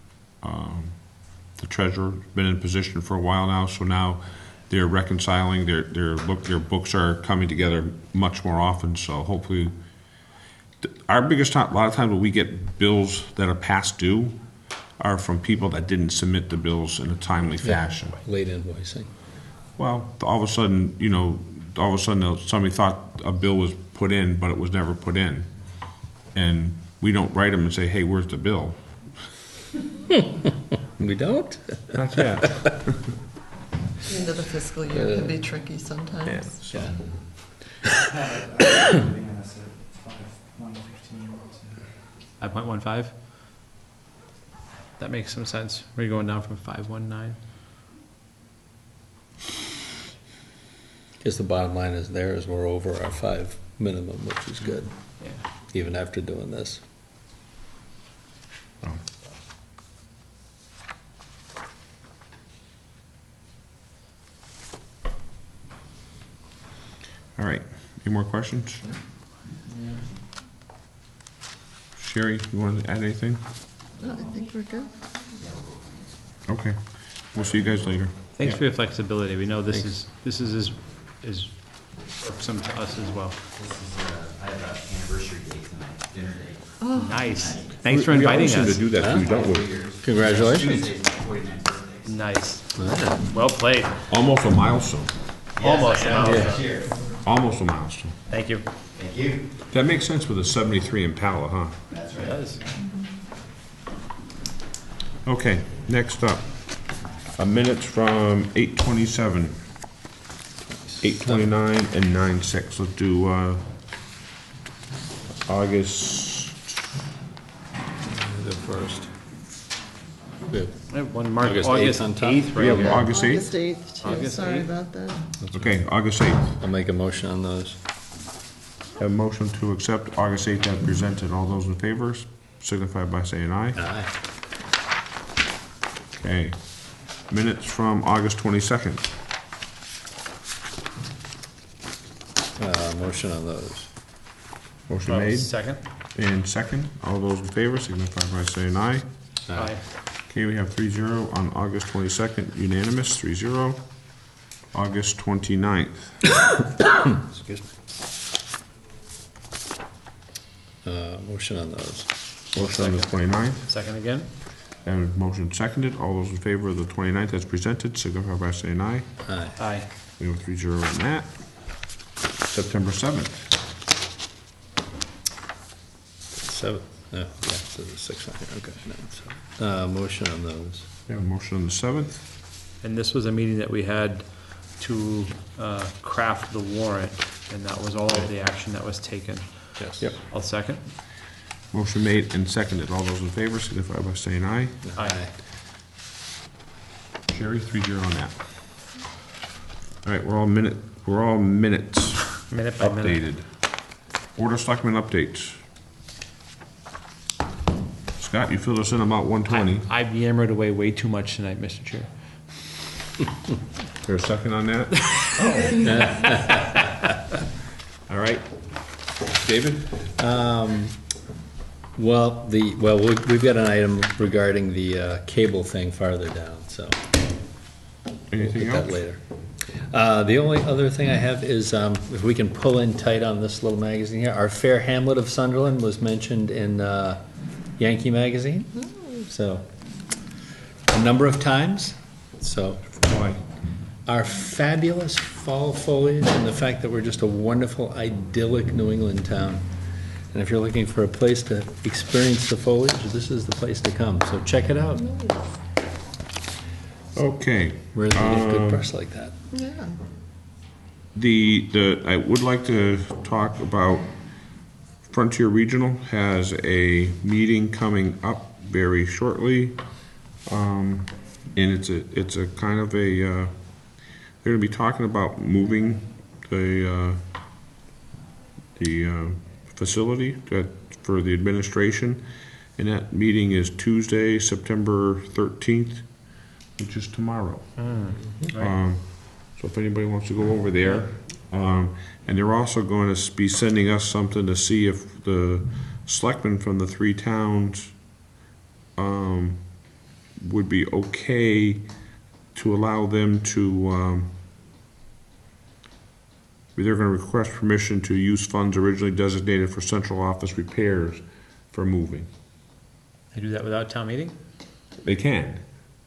the treasurer's been in position for a while now, so now they're reconciling. Their books are coming together much more often. So hopefully, our biggest time, a lot of times when we get bills that are past due, are from people that didn't submit the bills in a timely fashion. Late invoicing. Well, all of a sudden, somebody thought a bill was put in, but it was never put in. And we don't write them and say, hey, where's the bill? We don't? Not yet. The end of the fiscal year can be tricky sometimes. Yeah. Leaving us at 5.15. 5.15? That makes some sense. We're going down from 519. Because the bottom line is we're over our 5 minimum, which is good, Yeah. even after doing this. Oh. All right. Any more questions? Sherry, you want to add anything? No, I think we're good. Okay. We'll see you guys later. Thanks Yeah. for your flexibility. We know this Thanks. is some to us as well. This is, I have an anniversary date tonight, dinner date. Nice. Thanks for inviting We always seem us. to do that, so we don't we? Congratulations. Tuesday's my 49th birthday. Nice. Well played. Almost a milestone. Almost. Yes, cheers. Almost a milestone. Thank you. Thank you. That makes sense with a 73 Impala, huh? That's It right. does. Okay, next up. Minutes from 8:27, 8:29, and 9:06. Let's do August. The first. Good. I have one mark, August August 8th on top. 8th We right have here. August 8th? August 8th, too. August Sorry 8th. about that. Okay, August 8th. I'll make a motion on those. Have a motion to accept August 8th as presented. All those in favor signify by saying aye. Aye. Okay. Minutes from August 22nd. Motion on those. Motion made Second. and second. All those in favor signify by saying aye. Aye. Okay, we have 3-0 on August 22nd, unanimous, 3-0. August 29th. Excuse me. Motion on those. Motion on the 29th. Second again. And motion seconded. All those in favor of the 29th as presented signify by saying aye. Aye. Aye. We have 3-0 on that. September 7th. 7th. Yeah, so the 6th on here, okay. No, so, motion on those. We have a motion on the 7th. And this was a meeting that we had to craft the warrant, and that was all of the action that was taken. Yes. Yep. I'll second. Motion made and seconded. All those in favor signify by saying aye. Aye. Jerry, 3-0 on that. All right, we're all minutes Minute by minute. updated. Board of Selectmen updates. Scott, you filled us in about 120. I've yammered away way too much tonight, Mr. Chair. Is there a second on that? All right. David? Well, we've got an item regarding the cable thing farther down, so we'll Anything get that else? later. The only other thing I have is, if we can pull in tight on this little magazine here, our fair hamlet of Sunderland was mentioned in Yankee Magazine, so a number of times, so. Why? Our fabulous fall foliage and the fact that we're just a wonderful, idyllic New England town. And if you're looking for a place to experience the foliage, this is the place to come. So check it out. Okay. Where they get good press like that. Yeah. I would like to talk about Frontier Regional has a meeting coming up very shortly. And it's a kind of a, they're gonna be talking about moving the facility for the administration. And that meeting is Tuesday, September 13th, which is tomorrow. So if anybody wants to go over there, and they're also going to be sending us something to see if the selectmen from the 3 towns would be okay to allow them to, they're going to request permission to use funds originally designated for central office repairs for moving. I do that without town meeting? They can.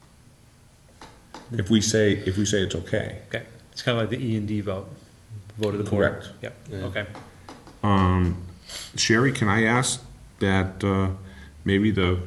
If we say it's okay. Okay. It's kind of like the E&D vote. Vote of the board. Correct. Yep, Yeah. okay. Sherry, can I ask that maybe the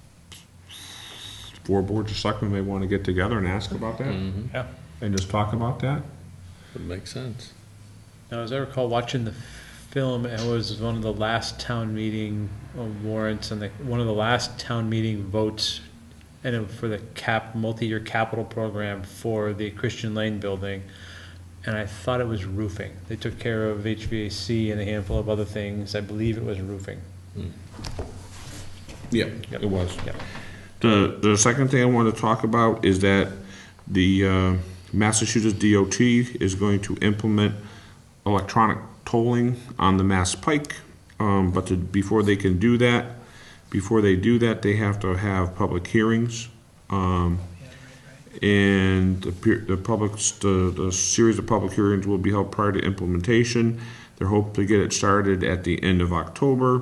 4 boards of selectmen may want to get together and ask about that? Yeah. And just talk about that? Would make sense. Now, as I recall watching the film, it was one of the last town meeting warrants and one of the last town meeting votes and for the multi-year capital program for the Christian Lane building. And I thought it was roofing. They took care of HVAC and a handful of other things. I believe it was roofing. Yeah, Yep. it was. Yep. The second thing I want to talk about is that the Massachusetts DOT is going to implement electronic tolling on the Mass Pike. Before they do that, they have to have public hearings. And the series of public hearings will be held prior to implementation. They're hoping to get it started at the end of October.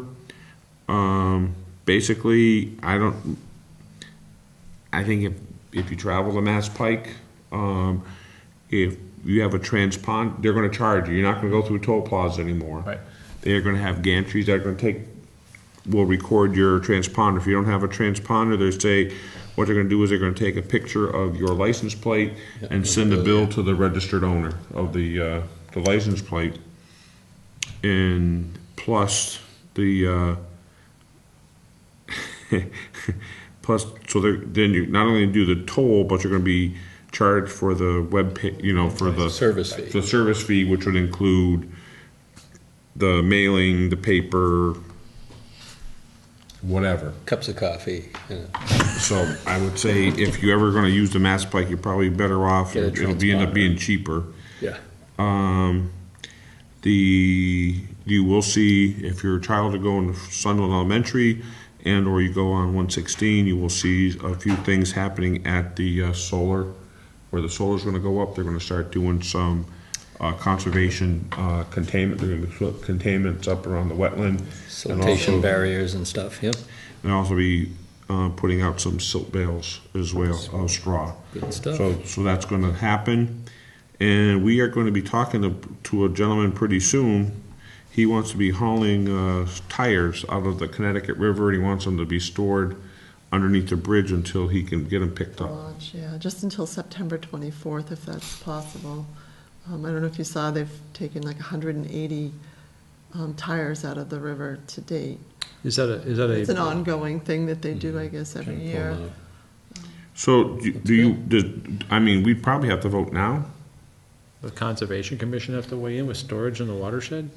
Basically, I think if you travel to Mass Pike, if you have a transponder, they're going to charge you. You're not going to go through a toll plaza anymore. Right. They're going to have gantries that are going to will record your transponder. If you don't have a transponder, they say what they're going to do is they're going to take a picture of your license plate and send a bill to the registered owner of the license plate, and plus the so then you not only do the toll, but you're going to be charged for the for the Service fee. the service fee, which would include the mailing, the paper, whatever. Cups of coffee. So I would say if you're ever going to use the Mass Pike, you're probably better off. Get a It'll end up transponder. being cheaper. Yeah. You will see if your child is going to Sunderland Elementary and or you go on 116, you will see a few things happening at the solar, where the solar's going to go up. They're going to start doing some conservation containment. They're going to put containments up around the wetland. Siltation barriers and stuff, yep. And also be putting out some silt bales as well of straw. Good stuff. So that's going to happen. And we are going to be talking to a gentleman pretty soon. he wants to be hauling tires out of the Connecticut River, and he wants them to be stored underneath the bridge until he can get them picked up. Launch, yeah, just until September 24th, if that's possible. I don't know if you saw, they've taken like 180 tires out of the river to date. Is that It's an a, ongoing thing that they do, I guess, every year. So I mean, we probably have to vote now? the Conservation Commission have to weigh in with storage in the watershed?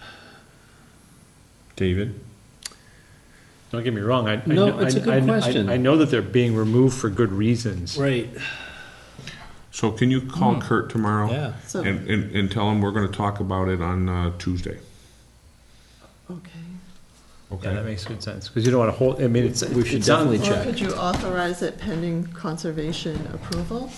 David? Don't get me wrong, No, it's a good question. I know that they're being removed for good reasons. Right. So can you call Kurt tomorrow? Yeah. So, And tell him we're gonna talk about it on Tuesday, okay. Yeah, that okay? makes good sense, because you don't want to hold, I mean, it's. We should it's on- definitely Or check. could you authorize it pending conservation approval?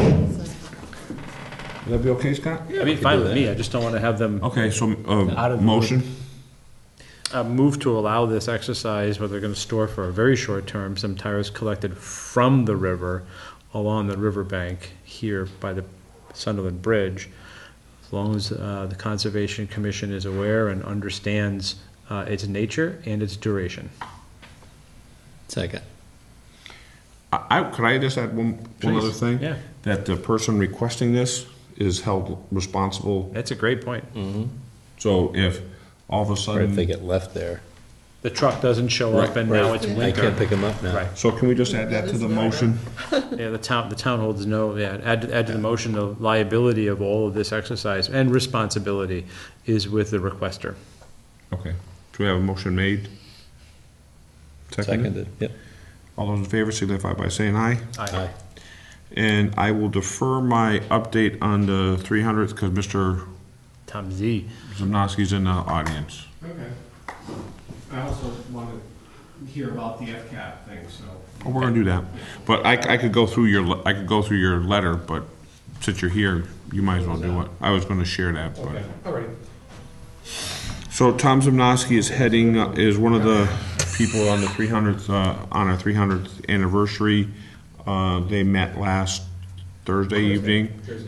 Would that be okay, Scott? I mean, fine with me, I just don't want to have them Okay, so, Out of the motion? move to allow this exercise where they're going to store for a very short term some tires collected from the river along the riverbank here by the Sunderland Bridge, as long as the Conservation Commission is aware and understands its nature and its duration. Second. Could I just add one other Please. thing? Yeah, That the person requesting this is held responsible. that's a great point. So if all of a Or if sudden, they get left there. The truck doesn't show up and now it's Yeah. I winter. can't pick them up now. Right. so can we just add that to the motion? Yeah, the town holds no, yeah, add to the motion, the liability of all of this exercise and responsibility is with the requester. Okay. Do we have a motion made? Seconded, yep. All those in favor signify by saying aye. Aye. And I will defer my update on the 300th because Mr. Tom Z. Zamnowski's in the audience. Okay. I also want to hear about the FCAT thing, so. Oh, we're gonna do that. But I could go through your letter, but since you're here, you might as well do it. I was gonna share that, but. Okay, all right. So Tom Zamnowski is heading, is one of the people on the 300th, on our 300th anniversary. They met last Thursday evening.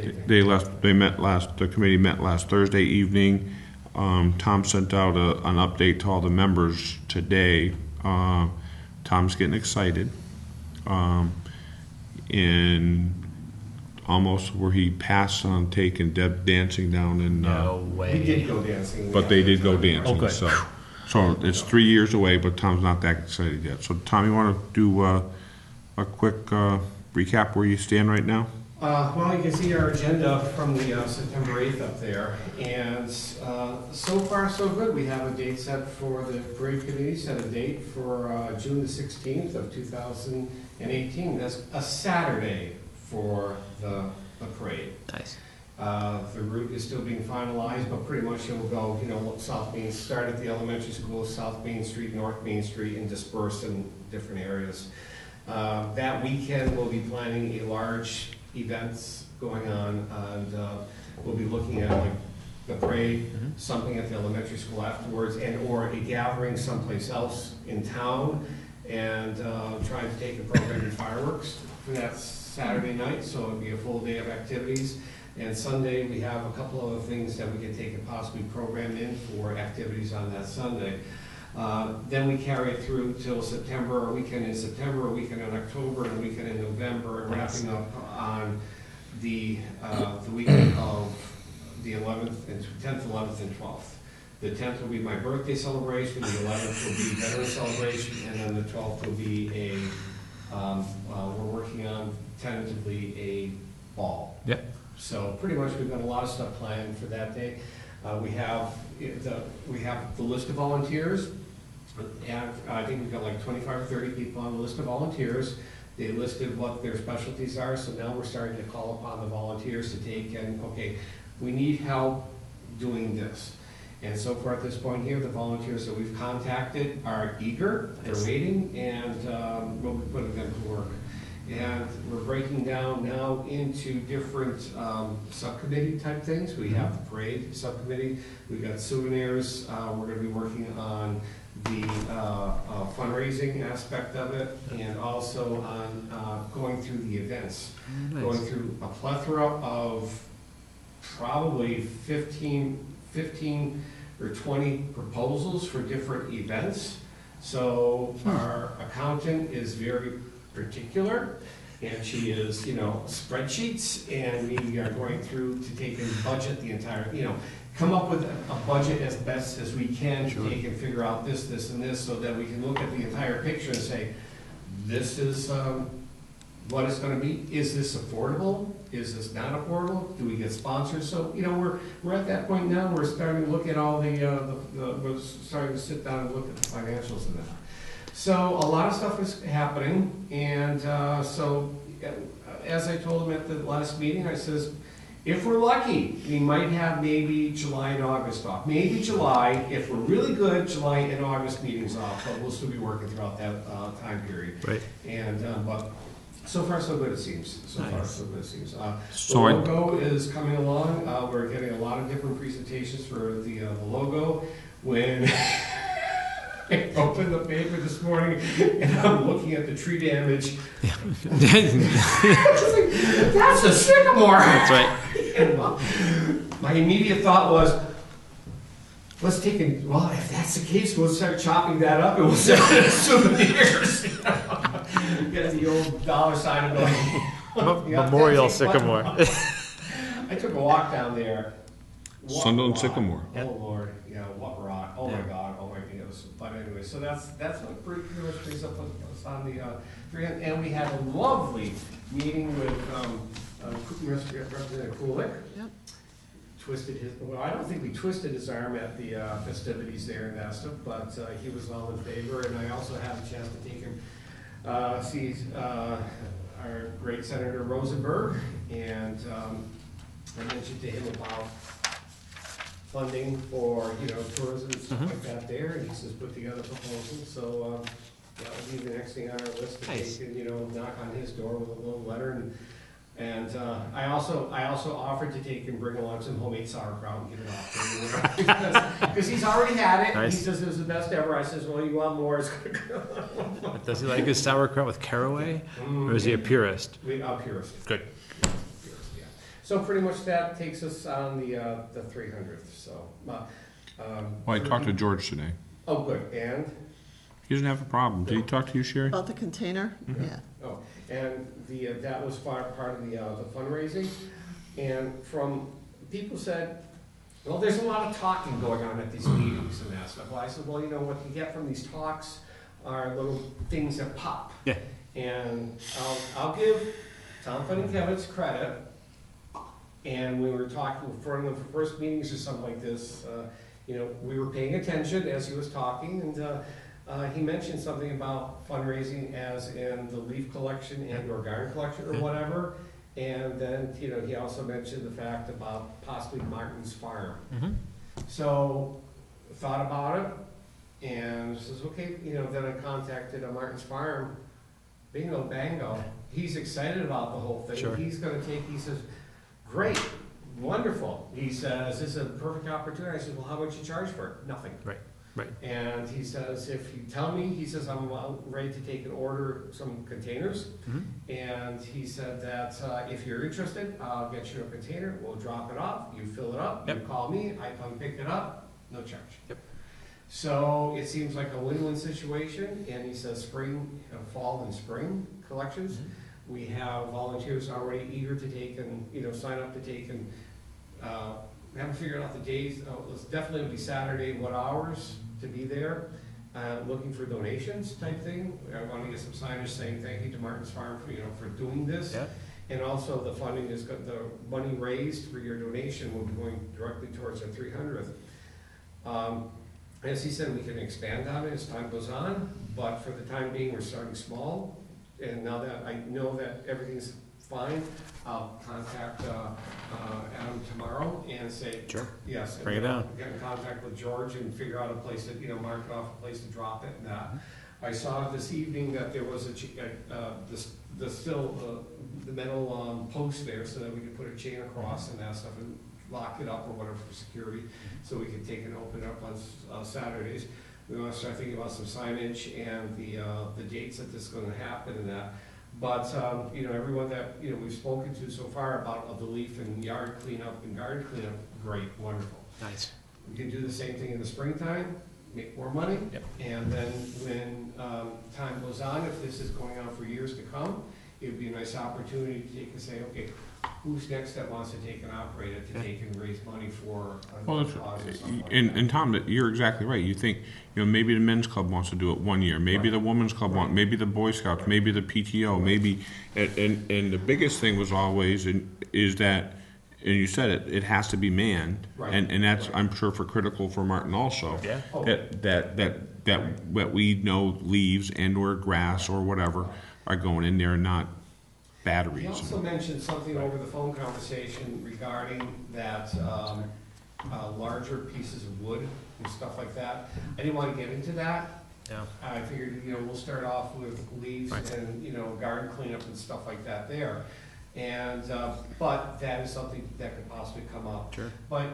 The committee met last Thursday evening. Tom sent out an update to all the members today. Tom's getting excited. And almost where he passed on taking Deb dancing down in, No We way. did go dancing. but they did go dancing, Okay. so it's 3 years away, but Tom's not that excited yet. So Tom, you wanna do a quick recap where you stand right now? Well, you can see our agenda from the September 8th up there, and so far, so good. We have a date set for the parade committee, set a date for June the 16th of 2018. That's a Saturday for the parade. Nice. The route is still being finalized, but pretty much it'll go, South Main, start at the elementary school, South Main Street, North Main Street, and disperse in different areas. That weekend, we'll be planning a large events going on, and we'll be looking at like the parade, something at the elementary school afterwards, and or a gathering someplace else in town, and trying to take a program in fireworks for that Saturday night, so it'll be a full day of activities. And Sunday, we have a couple other things that we can take and possibly program in for activities on that Sunday. Then we carry it through till September, a weekend in September, a weekend in October, and a weekend in November, and wrapping up on the weekend of the 11th and 10th, 11th, and 12th. The 10th will be my birthday celebration, the 11th will be veteran celebration, and then the 12th will be we're working on tentatively a ball. Yep. So pretty much we've got a lot of stuff planned for that day. We have the list of volunteers. And I think we've got like 25 or 30 people on the list of volunteers. They listed what their specialties are, so now we're starting to call upon the volunteers to take and, okay, we need help doing this. And so far at this point here, the volunteers that we've contacted are eager, they're waiting, and we'll be putting them to work. And we're breaking down now into different subcommittee type things. We have the parade subcommittee, we've got souvenirs, we're gonna be working on the fundraising aspect of it, and also on going through the events. Going through a plethora of probably 15 or 20 proposals for different events. So our accountant is very particular, and she is, spreadsheets, and we are going through to take and budget the entire, come up with a budget as best as we can to take and figure out this, and this, so that we can look at the entire picture and say, this is what it's gonna be. Is this affordable? Is this not affordable? Do we get sponsors? So, we're at that point now, we're starting to look at all we're starting to sit down and look at the financials of that. So a lot of stuff is happening, and so as I told him at the last meeting, I says, if we're lucky, we might have maybe July and August off. Maybe July, if we're really good, July and August meetings off, but we'll still be working throughout that time period. Right. And, but so far so good it seems. So far so good it seems. The So I- logo is coming along. We're getting a lot of different presentations for the logo. When I opened the paper this morning and I'm looking at the tree damage, that's a sycamore. That's right. And my immediate thought was, let's take it, well, if that's the case, we'll start chopping that up and we'll sell it as souvenirs. Get the old dollar sign going. Memorial sycamore. I took a walk down there. What Sunderland rock. sycamore. Oh Lord, yeah, what rock? Oh my God, oh my goodness. But anyway, so that's what pretty much brings up us on the 300. And we had a lovely meeting with Representative Kulik. Yep. Twisted his, well, I don't think we twisted his arm at the festivities there in that stuff, but he was all in favor, and I also had a chance to take him see our great Senator Rosenberg, and I mentioned to him about funding for, tourism and stuff like that there, and he says put together proposals, so that will be the next thing on our list to Nice. take and, knock on his door with a little letter, and I also offered to take and bring along some homemade sauerkraut and give it off to him. Because he's already had it. Nice. He says it was the best ever. I says, well, you want more? It's gonna go. Does he like his sauerkraut with caraway, or is he a purist? Purist. Good. Purist, yeah. So pretty much that takes us on the 300th. So. Well, I talked to George today. Oh, good. And. He doesn't have a problem. Did he talk to you, Sherry? About the container? Mm-hmm. Yeah. Oh, and that was part of the fundraising, and from people said, well, there's a lot of talking going on at these meetings and that stuff. Well, I said, well, what you get from these talks are little things that pop. Yeah. And I'll give Tom Funninkevitz credit. And we were talking for the first meetings or something like this. We were paying attention as he was talking, and. He mentioned something about fundraising as in the leaf collection and or garden collection or whatever. And then, he also mentioned the fact about possibly Martin's Farm. Mm-hmm. So, thought about it and says, okay, then I contacted Martin's Farm. Bingo, bango. He's excited about the whole thing. Sure. He's going to he says, great, wonderful. He says, this is a perfect opportunity. I said, well, how much you charge for it? Nothing. Right. And he says, if you tell me, he says, I'm ready to take and order some containers. Mm-hmm. And he said that if you're interested, I'll get you a container, we'll drop it off, you fill it up, you Yep. call me, I come pick it up, no charge. Yep. So it seems like a win-win situation, and he says spring, fall and spring collections. Mm-hmm. We have volunteers already eager to take and, sign up to take and, we haven't figured out the days. It's definitely going to be Saturday, what hours to be there. Looking for donations type thing. I want to get some signage saying thank you to Martin's Farm for doing this. Yeah. And also the funding is the money raised for your donation will be going directly towards the 300th. As he said, we can expand on it as time goes on, but for the time being, we're starting small. And now that I know that everything's fine, I'll contact Adam tomorrow and say, Sure. yes. Bring it down. Get in contact with George and figure out a place to, mark off a place to drop it and that. I saw this evening that there was the metal post there so that we could put a chain across and that stuff and lock it up or whatever for security, so we could take and open it up on Saturdays. We want to start thinking about some signage and the dates that this is going to happen and that. But, everyone that, we've spoken to so far about the leaf and yard cleanup and garden cleanup, great, wonderful. Nice. We can do the same thing in the springtime, make more money. Yep. And then when time goes on, if this is going on for years to come, it would be a nice opportunity to take and say, okay, who's next that wants to take and operate it, to take and raise money for a Well, cause or something like and, that. and Tom, you're exactly right. You think, maybe the men's club wants to do it one year, maybe the women's club wants, maybe the Boy Scouts, maybe the PTO, maybe, and the biggest thing was always, is that, and you said it, it has to be manned, Right. and that's, Right. I'm sure, for critical for Martin also. Yeah. Oh. That we know leaves and or grass or whatever are going in there, not He batteries. also mentioned something over the phone conversation regarding that, larger pieces of wood and stuff like that. I didn't want to get into that. Yeah. I figured, we'll start off with leaves Right. and, garden cleanup and stuff like that there. And, but that is something that could possibly come up. Sure. But,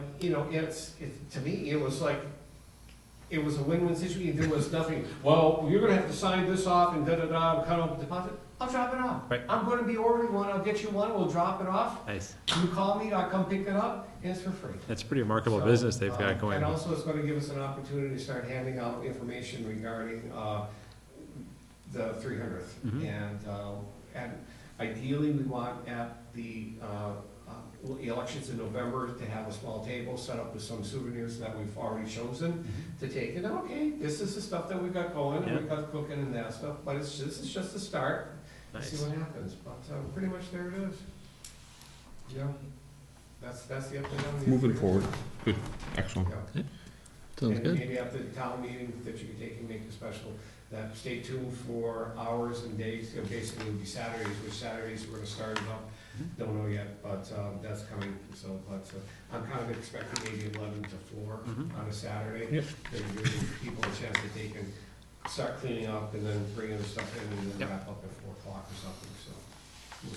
to me, it was like, it was a win-win situation. There was nothing, well, you're gonna have to sign this off and da-da-da, cut off the deposit. I'll drop it off. Right. I'm gonna be ordering one, I'll get you one, we'll drop it off. Nice. You call me, I'll come pick it up, and it's for free. That's a pretty remarkable So, business they've got going. And also, it's gonna give us an opportunity to start handing out information regarding, the 300th. Mhm. And ideally, we want at the elections in November to have a small table set up with some souvenirs that we've already chosen to take. And okay, this is the stuff that we got going, and Yeah. we got cooking and that stuff, but this is just a start. Nice. See what happens, but pretty much there it is. Yeah, that's the update on the. Moving forward, good, excellent. Yeah. Sounds And good. maybe after the town meeting that you can take and make a special, that stay tuned for hours and days, basically it'll be Saturdays, which Saturdays we're gonna start it up. Don't know yet, but, that's coming, so, but, I'm kind of expecting maybe 11 to 4 Mhm. on a Saturday. Yep. To give people a chance to take and start cleaning up and then bringing the stuff in and then Yep. wrap up at 4 o'clock or something, so, we'll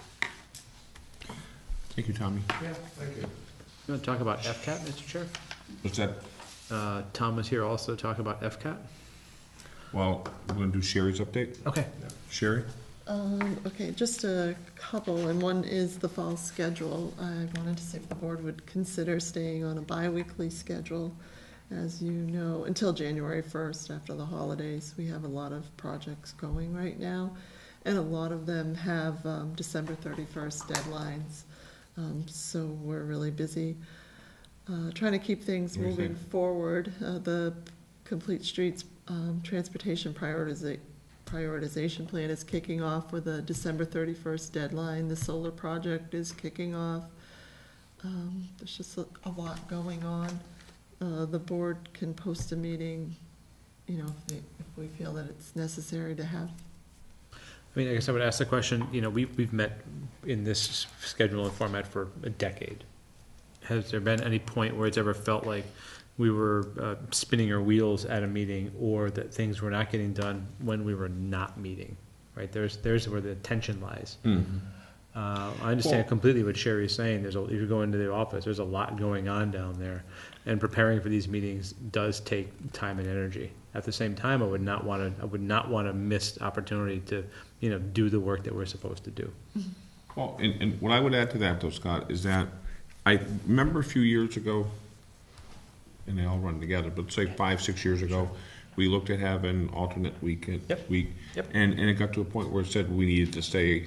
see. Thank you, Tommy. Yeah, thank you. You want to talk about FCAT, Mr. Chair? What's that? Tom was here also to talk about FCAT. Well, we're gonna do Sherry's update. Okay. Sherry? Okay, just a couple, and one is the fall schedule. I wanted to see if the board would consider staying on a bi-weekly schedule. As you know, until January 1st, after the holidays, we have a lot of projects going right now, and a lot of them have December 31st deadlines. So we're really busy trying to keep things What do you moving think? forward. The Complete Streets Transportation Prioritization Plan is kicking off with a December 31st deadline. The solar project is kicking off. There's just a lot going on. The board can post a meeting, if we feel that it's necessary to have. I mean, I guess I would ask the question, we've met in this schedule and format for a decade. Has there been any point where it's ever felt like we were spinning our wheels at a meeting, or that things were not getting done when we were not meeting, right? There's where the tension lies. I understand Well- completely what Sherry's saying. If you go into the office, there's a lot going on down there, and preparing for these meetings does take time and energy. At the same time, I would not want to miss opportunity to, do the work that we're supposed to do. Well, and what I would add to that though, Scott, is that I remember a few years ago, and they all run together, but say 5-6 years ago, we looked at having alternate week. Yep. Yep. And it got to a point where it said we needed to stay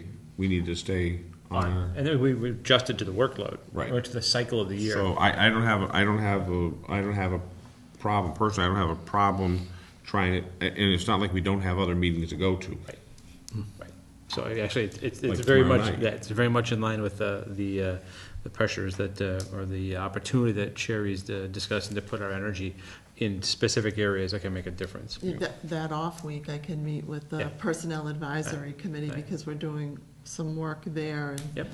on. And then we adjusted to the workload, Right. or to the cycle of the year. So I don't have a problem, personally, I don't have a problem trying it, and it's not like we don't have other meetings to go to. Right. Right. So actually, it's Like very tomorrow much, night. yeah, it's very much in line with the pressures that, or the opportunity that Sherry's discussing to put our energy in specific areas that can make a difference. That off week, I can meet with the Yeah. Personnel Advisory Committee, Right. because we're doing some work there. And Yep.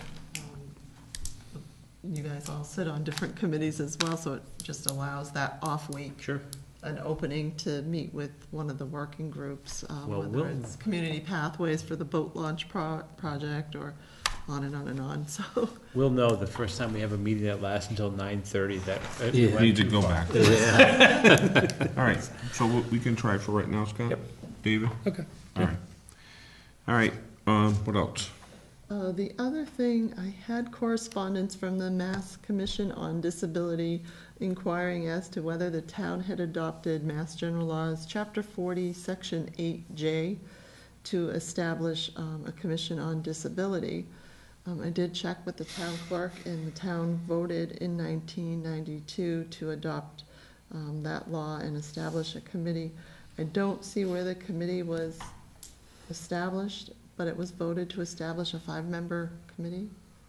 you guys all sit on different committees as well, so it just allows that off week, Sure. an opening to meet with one of the working groups, Well, whether it's Community Pathways for the boat launch project, or on and on and on, so. We'll know the first time we have a meeting that lasts until 9:30 that. Yeah. went Need to too go far. back. All right, so we can try for right now, Scott? Yep. David? Okay. All right. All right, what else? The other thing, I had correspondence from the Mass Commission on Disability inquiring as to whether the town had adopted Mass General Laws, Chapter 40, Section 8J, to establish a commission on disability. I did check with the town clerk, and the town voted in 1992 to adopt that law and establish a committee. I don't see where the committee was established, but it was voted to establish a 5-member committee.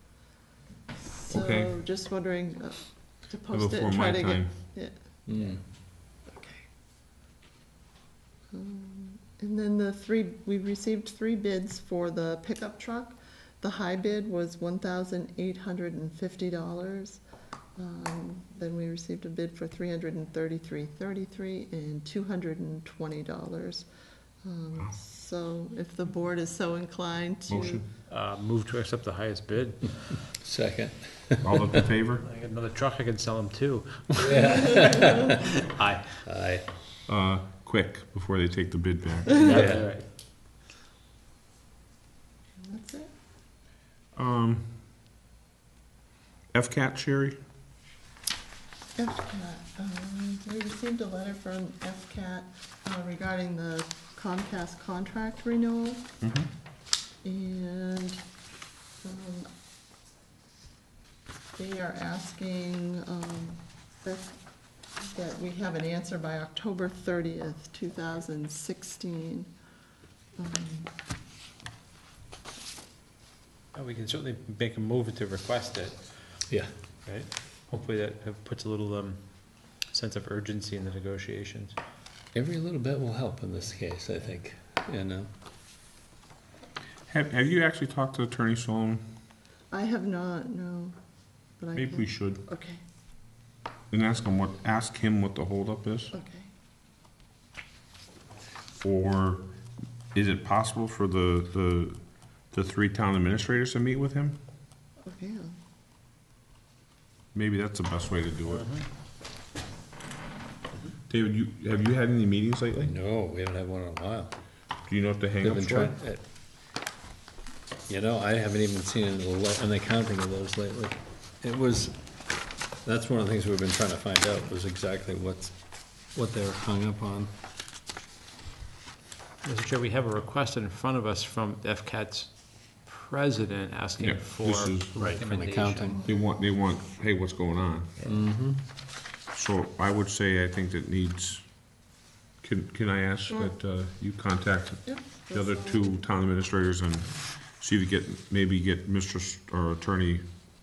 Okay. So just wondering to post it Before and try my to get time. it. Mm. Okay. And then we received 3 bids for the pickup truck. The high bid was $1,850. Then we received a bid for $333.33 and $220. So if the board is so inclined to. Motion. Move to accept the highest bid. Second. All those in favor? I got another truck, I can sell them too. Aye. Aye. Quick, before they take the bid back. Yeah, all right. That's it. FCAT, Sherry? FCAT, we received a letter from FCAT regarding the Comcast contract renewal. Mhm. And they are asking that we have an answer by October 30th, 2016. We can certainly make a move to request it, Yeah. right? Hopefully that puts a little sense of urgency in the negotiations. Every little bit will help in this case, I think, you know. Have you actually talked to Attorney Solomon? I have not, no, but I Maybe can. we should. Okay, And ask him what the holdup is? okay. Or is it possible for the 3 town administrators to meet with him? Okay, Maybe that's the best way to do it. David, have you had any meetings lately? No, we haven't had one in a while. Do you know what the They've been hang-ups were? trying, you know, I haven't even seen an accounting of those lately. That's one of the things we've been trying to find out, was exactly what they're hung up on. Mr. Chair, we have a request in front of us from FCAT's president asking Yeah, for this is- Right, from recommendation. accounting. They want, hey, what's going on? Mm-hmm. So I would say I think that needs, can I ask that you contact Yep. the other 2 town administrators and see if you maybe get Mr. or Attorney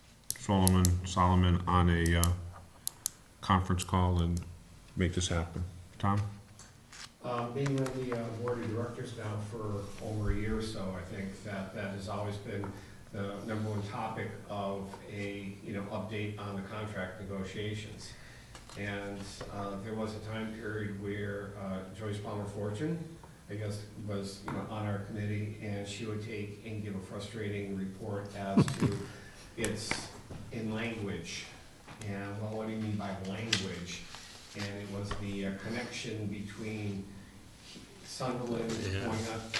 Solomon on a conference call and make this happen. Tom? Being on the board of directors now for over a year or so, I think that has always been the #1 topic of a, update on the contract negotiations. And there was a time period where Joyce Palmer Fortune, I guess, was on our committee, and she would take and give a frustrating report as to it's in language. And, well, what do you mean by language? And it was the connection between Sunderland going up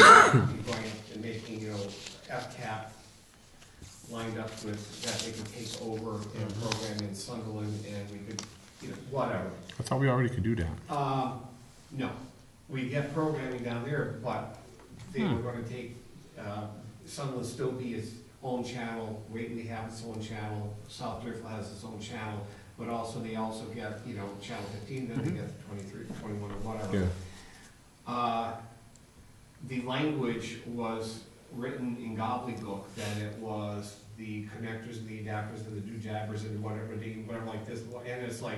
and making, FCAP lined up with that they could take over and program in Sunderland, and we could, whatever. I thought we already could do that. No, we get programming down there, but they were gonna take, Sunderland still be its own channel, Whately have its own channel, South Driftwell has its own channel, but also they also get, channel 15, then they get 23, 21, or whatever. Yeah. The language was written in gobbledygook, that it was the connectors and the adapters and the do-jabbers and whatever like this, and it's like,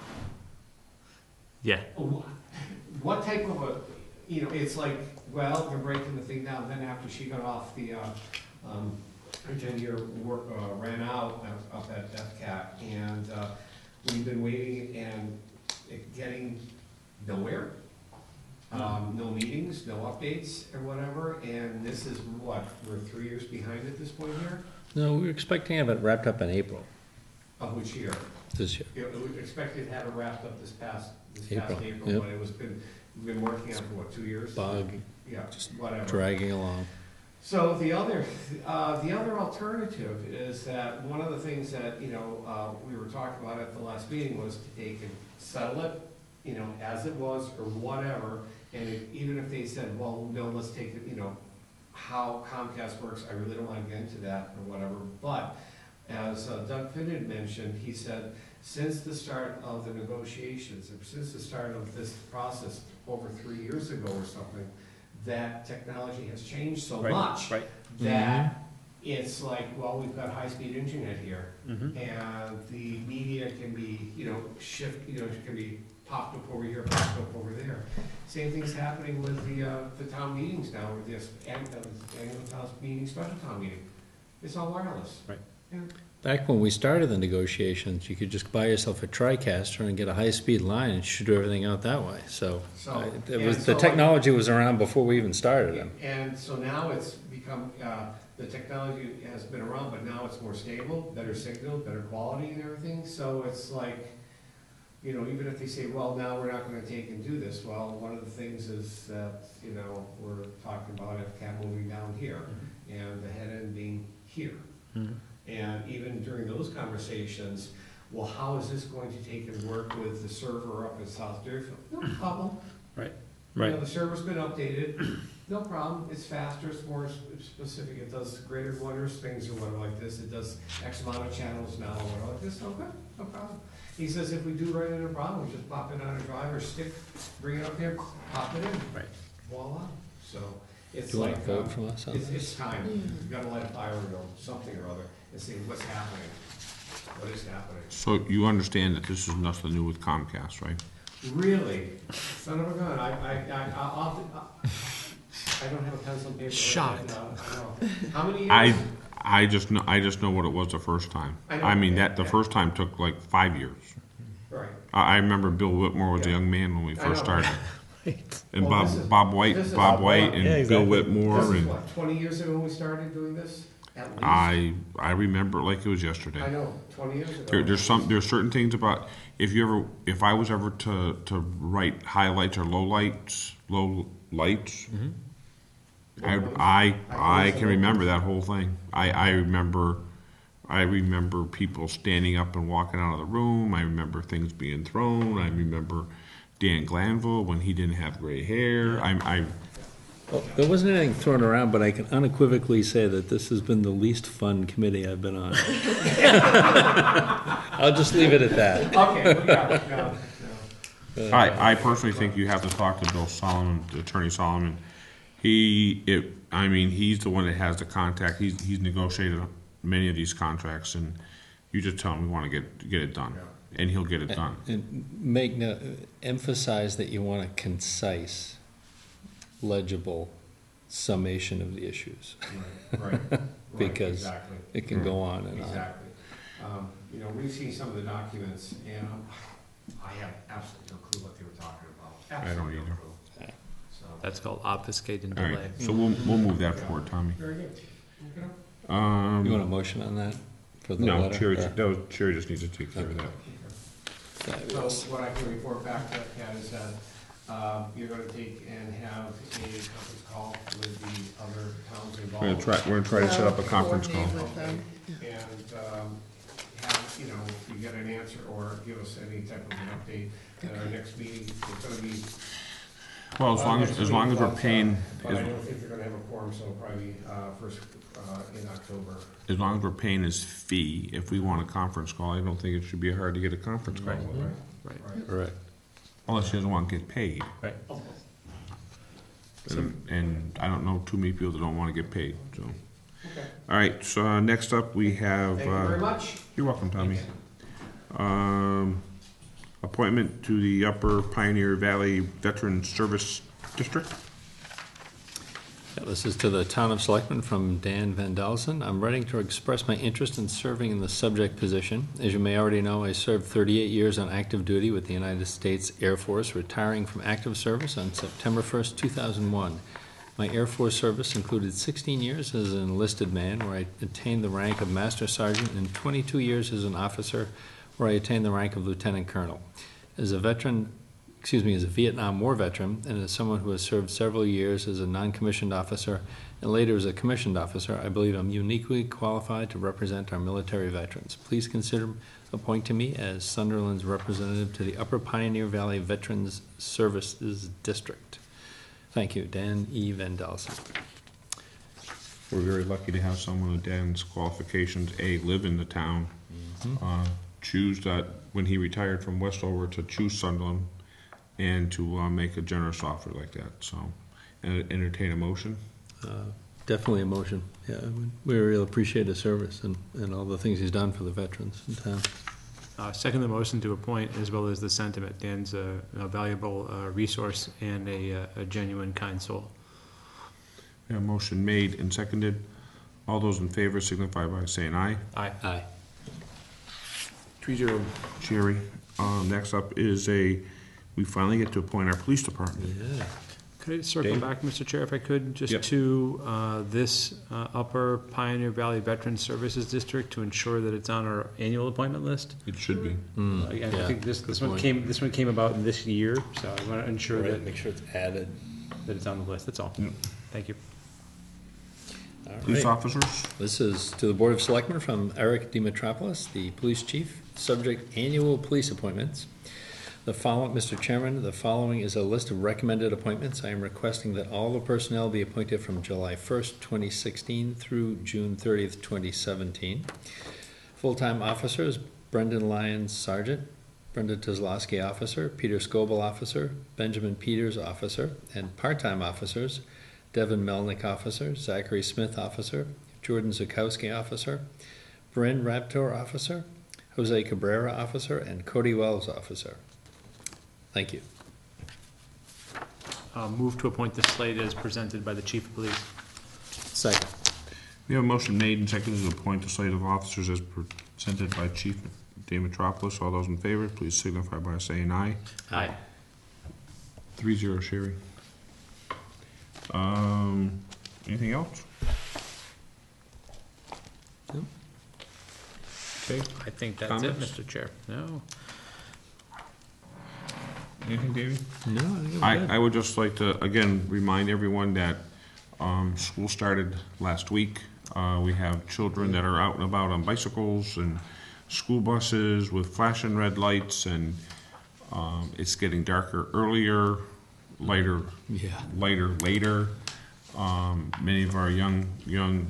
Yeah. what type of a, it's like, well, they're breaking the thing down, then after she got off the, her 10-year work, ran out up at FCAT, and, we've been waiting and getting nowhere. No meetings, no updates or whatever, and this is what, we're 3 years behind at this point here? No, we were expecting to have it wrapped up in April Of which year? this year. We expected to have it wrapped up this past April, April, yep. but we've been working on it for what, 2 years? Bug, Yeah, whatever. dragging along. So the other alternative is that one of the things that, we were talking about at the last meeting was to take and settle it, as it was or whatever. And even if they said, well, no, let's take it, how Comcast works, I really don't want to get into that or whatever. But as Doug Finn had mentioned, he said, since the start of the negotiations, or since the start of this process over 3 years ago or something, that technology has changed so much that it's like, well, we've got high-speed internet here, and the media can be, can be popped up over here, popped up over there. Same thing's happening with the town meetings now, with this annual town meeting, special town meeting. It's all wireless. Right. Yeah. Back when we started the negotiations, you could just buy yourself a TriCaster and get a high-speed line and shoot everything out that way. The technology was around before we even started them. And so now it's become, the technology has been around, but now it's more stable, better signal, better quality and everything. So it's like, even if they say, well, now we're not gonna take and do this, well, one of the things is that, we're talking about FCAT moving down here, and the head end being here. And even during those conversations, well, how is this going to take and work with the server up in South Deerfield? No problem. Right. The server's been updated, no problem, it's faster, it's more specific, it does greater wonders, things or whatever like this, it does X amount of channels now, or whatever like this, okay, no problem. He says if we do run into a problem, we just pop it on a drive or stick, bring it up here, pop it in. Right. Voila. So it's Do you want like, to vote from us on it's this? time, you've gotta light a fire or something or other, and see what's happening, what is happening. So you understand that this is nothing new with Comcast, right? Really? Son of a gun, I don't have a pencil and paper. Shocked. Right now. How many years? I just know what it was the first time. I know. I mean, the first time took like 5 years. Right. I remember Bill Whitmore was a young man when we I first know. started. And Well, Bob White this is and Yeah, exactly. Bill Whitmore, This is and what, 20 years ago when we started doing this? At least? I remember it like it was yesterday. I know, 20 years ago. There's certain things about, if I was ever to write highlights or low lights, I can remember that whole thing. I remember people standing up and walking out of the room. I remember things being thrown. I remember Dan Glanville when he didn't have gray hair. Well, there wasn't anything thrown around, but I can unequivocally say that this has been the least fun committee I've been on. I'll just leave it at that. Okay, we got it, no. I personally think you have to talk to Bill Solomon, Attorney Solomon. He's the one that has the contact. He's negotiated many of these contracts, and you just tell him we want to get it done, and he'll get it done. And emphasize that you want a concise, legible summation of the issues. Right. Because exactly. it can go on and on. Exactly. We've seen some of the documents, and I have absolutely no clue what they were talking about. Absolutely I don't no either. clue. So, That's called obfuscate and All delay. right, so we'll move that forward, Tommy. very good. Okay. You want a motion on that for the No, letter? Cherry just needs to take care of that. Fabulous. So what I can report back to Kat is that you're gonna take and have a conference call with the other towns involved. We're gonna try to set up a conference call. Coordinate with them. Yeah. And have, if you get an answer or give us any type of an update at our next meeting, it's gonna be. Well, as long as we're paying, But I don't think they're gonna have a quorum, so it'll probably be first in October. as long as we're paying his fee, if we want a conference call, I don't think it should be hard to get a conference call. Right. Correct. Unless he doesn't want to get paid. Right. And I don't know too many people that don't want to get paid, so. Okay. All right, so next up, we have. Thank you very much. You're welcome, Tommy. Appointment to the Upper Pioneer Valley Veteran Service District. Yeah, this is to the Town of Selectmen from Dan Van Dalsen. I'm writing to express my interest in serving in the subject position. As you may already know, I served 38 years on active duty with the United States Air Force, retiring from active service on September 1st, 2001. My Air Force service included 16 years as an enlisted man, where I attained the rank of Master Sergeant, and 22 years as an officer, where I attained the rank of Lieutenant Colonel. As a veteran as a Vietnam War veteran and as someone who has served several years as a non-commissioned officer and later as a commissioned officer, I believe I'm uniquely qualified to represent our military veterans. Please consider appointing me as Sunderland's representative to the Upper Pioneer Valley Veterans Services District. Thank you, Dan E. Van Dalsen. We're very lucky to have someone with Dan's qualifications, live in the town, choose that, when he retired from Westover, to choose Sunderland, and to make a generous offer like that, so, entertain a motion. Definitely a motion. Yeah, we really appreciate his service and all the things he's done for the veterans in town. Second the motion to appoint, as well as the sentiment. Dan's a valuable resource and a genuine, kind soul. Yeah, motion made and seconded. All those in favor signify by saying aye. Aye. Aye. 3-0. Jerry. Next up is we finally get to appoint our police department. Yeah. Could I circle Dave? back, Mr. Chair, if I could, just Yep. to this Upper Pioneer Valley Veterans Services District, to ensure that it's on our annual appointment list? It should be. I think this one came about this year, so I want to ensure that Make sure it's added. it's on the list. That's all. Yep. Thank you. All Police right. officers. This is to the Board of Selectmen from Eric DiMitropoulos, the police chief. Subject, annual police appointments. Mr. Chairman, the following is a list of recommended appointments. I am requesting that all the personnel be appointed from July 1st, 2016 through June 30th, 2017. Full-time officers, Brendan Lyons, Sergeant, Brenda Tuzlowski, Officer, Peter Scoble, Officer, Benjamin Peters, Officer, and part-time officers, Devin Melnick, Officer, Zachary Smith, Officer, Jordan Zukowski, Officer, Bryn Raptor, Officer, Jose Cabrera, Officer, and Cody Wells, Officer. Thank you. Move to appoint the slate as presented by the chief of police. Second. We have a motion made and seconded to appoint the slate of officers as presented by Chief DiMitropoulos. All those in favor, please signify by saying aye. Aye. 3-0, Sherry. Anything else? No. Okay. I think that's Comments? it, Mr. Chair. No. Anything, Davey? No, I think I'm good. I would just like to, again, remind everyone that school started last week. We have children that are out and about on bicycles and school buses with flashing red lights, and it's getting darker earlier, lighter later. Many of our young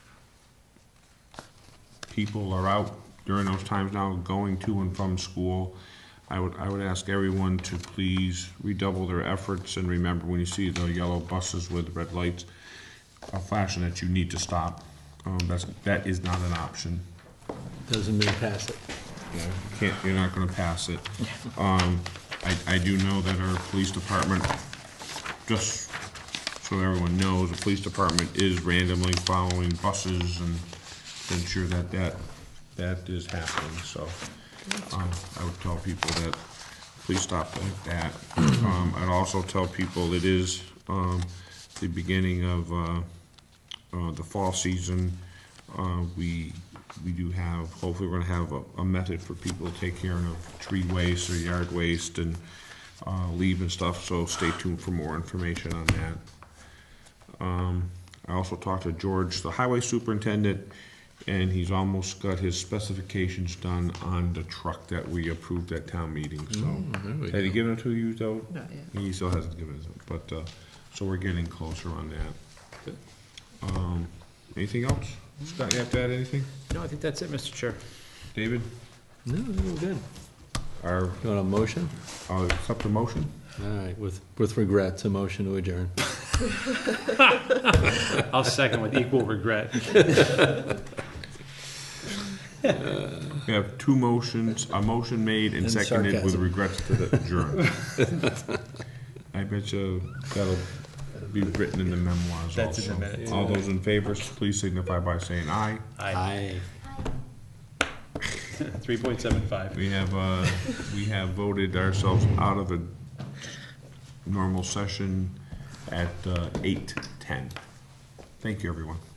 people are out during those times now, going to and from school. I would ask everyone to please redouble their efforts, and remember, when you see the yellow buses with red lights flashing, that you need to stop. That is not an option. Doesn't mean pass it. You're not going to pass it. I do know that our police department, just so everyone knows, the police department is randomly following buses and to ensure that is happening. So I would tell people that please stop like that. I'd also tell people it is the beginning of the fall season. We do have, hopefully we're going to have a method for people to take care of tree waste or yard waste and leave and stuff, so stay tuned for more information on that. I also talked to George, the highway superintendent, and he's almost got his specifications done on the truck that we approved at town meeting, so. Had he given it to you, though? Not yet. He still hasn't given it, but, so we're getting closer on that. Anything else? Scott, you have to add anything? No, I think that's it, Mr. Chair. David? No, I think we're good. You want a motion? I'll accept the motion. All right, with regrets, a motion to adjourn. I'll second with equal regret. We have two motions, a motion made and And seconded with sarcasm. regrets to the adjourn. I bet you that'll be written in the memoirs also. That's in the minutes. All those in favor, please signify by saying aye. Aye. 3.75. We have voted ourselves out of a normal session at 8:10. Thank you, everyone.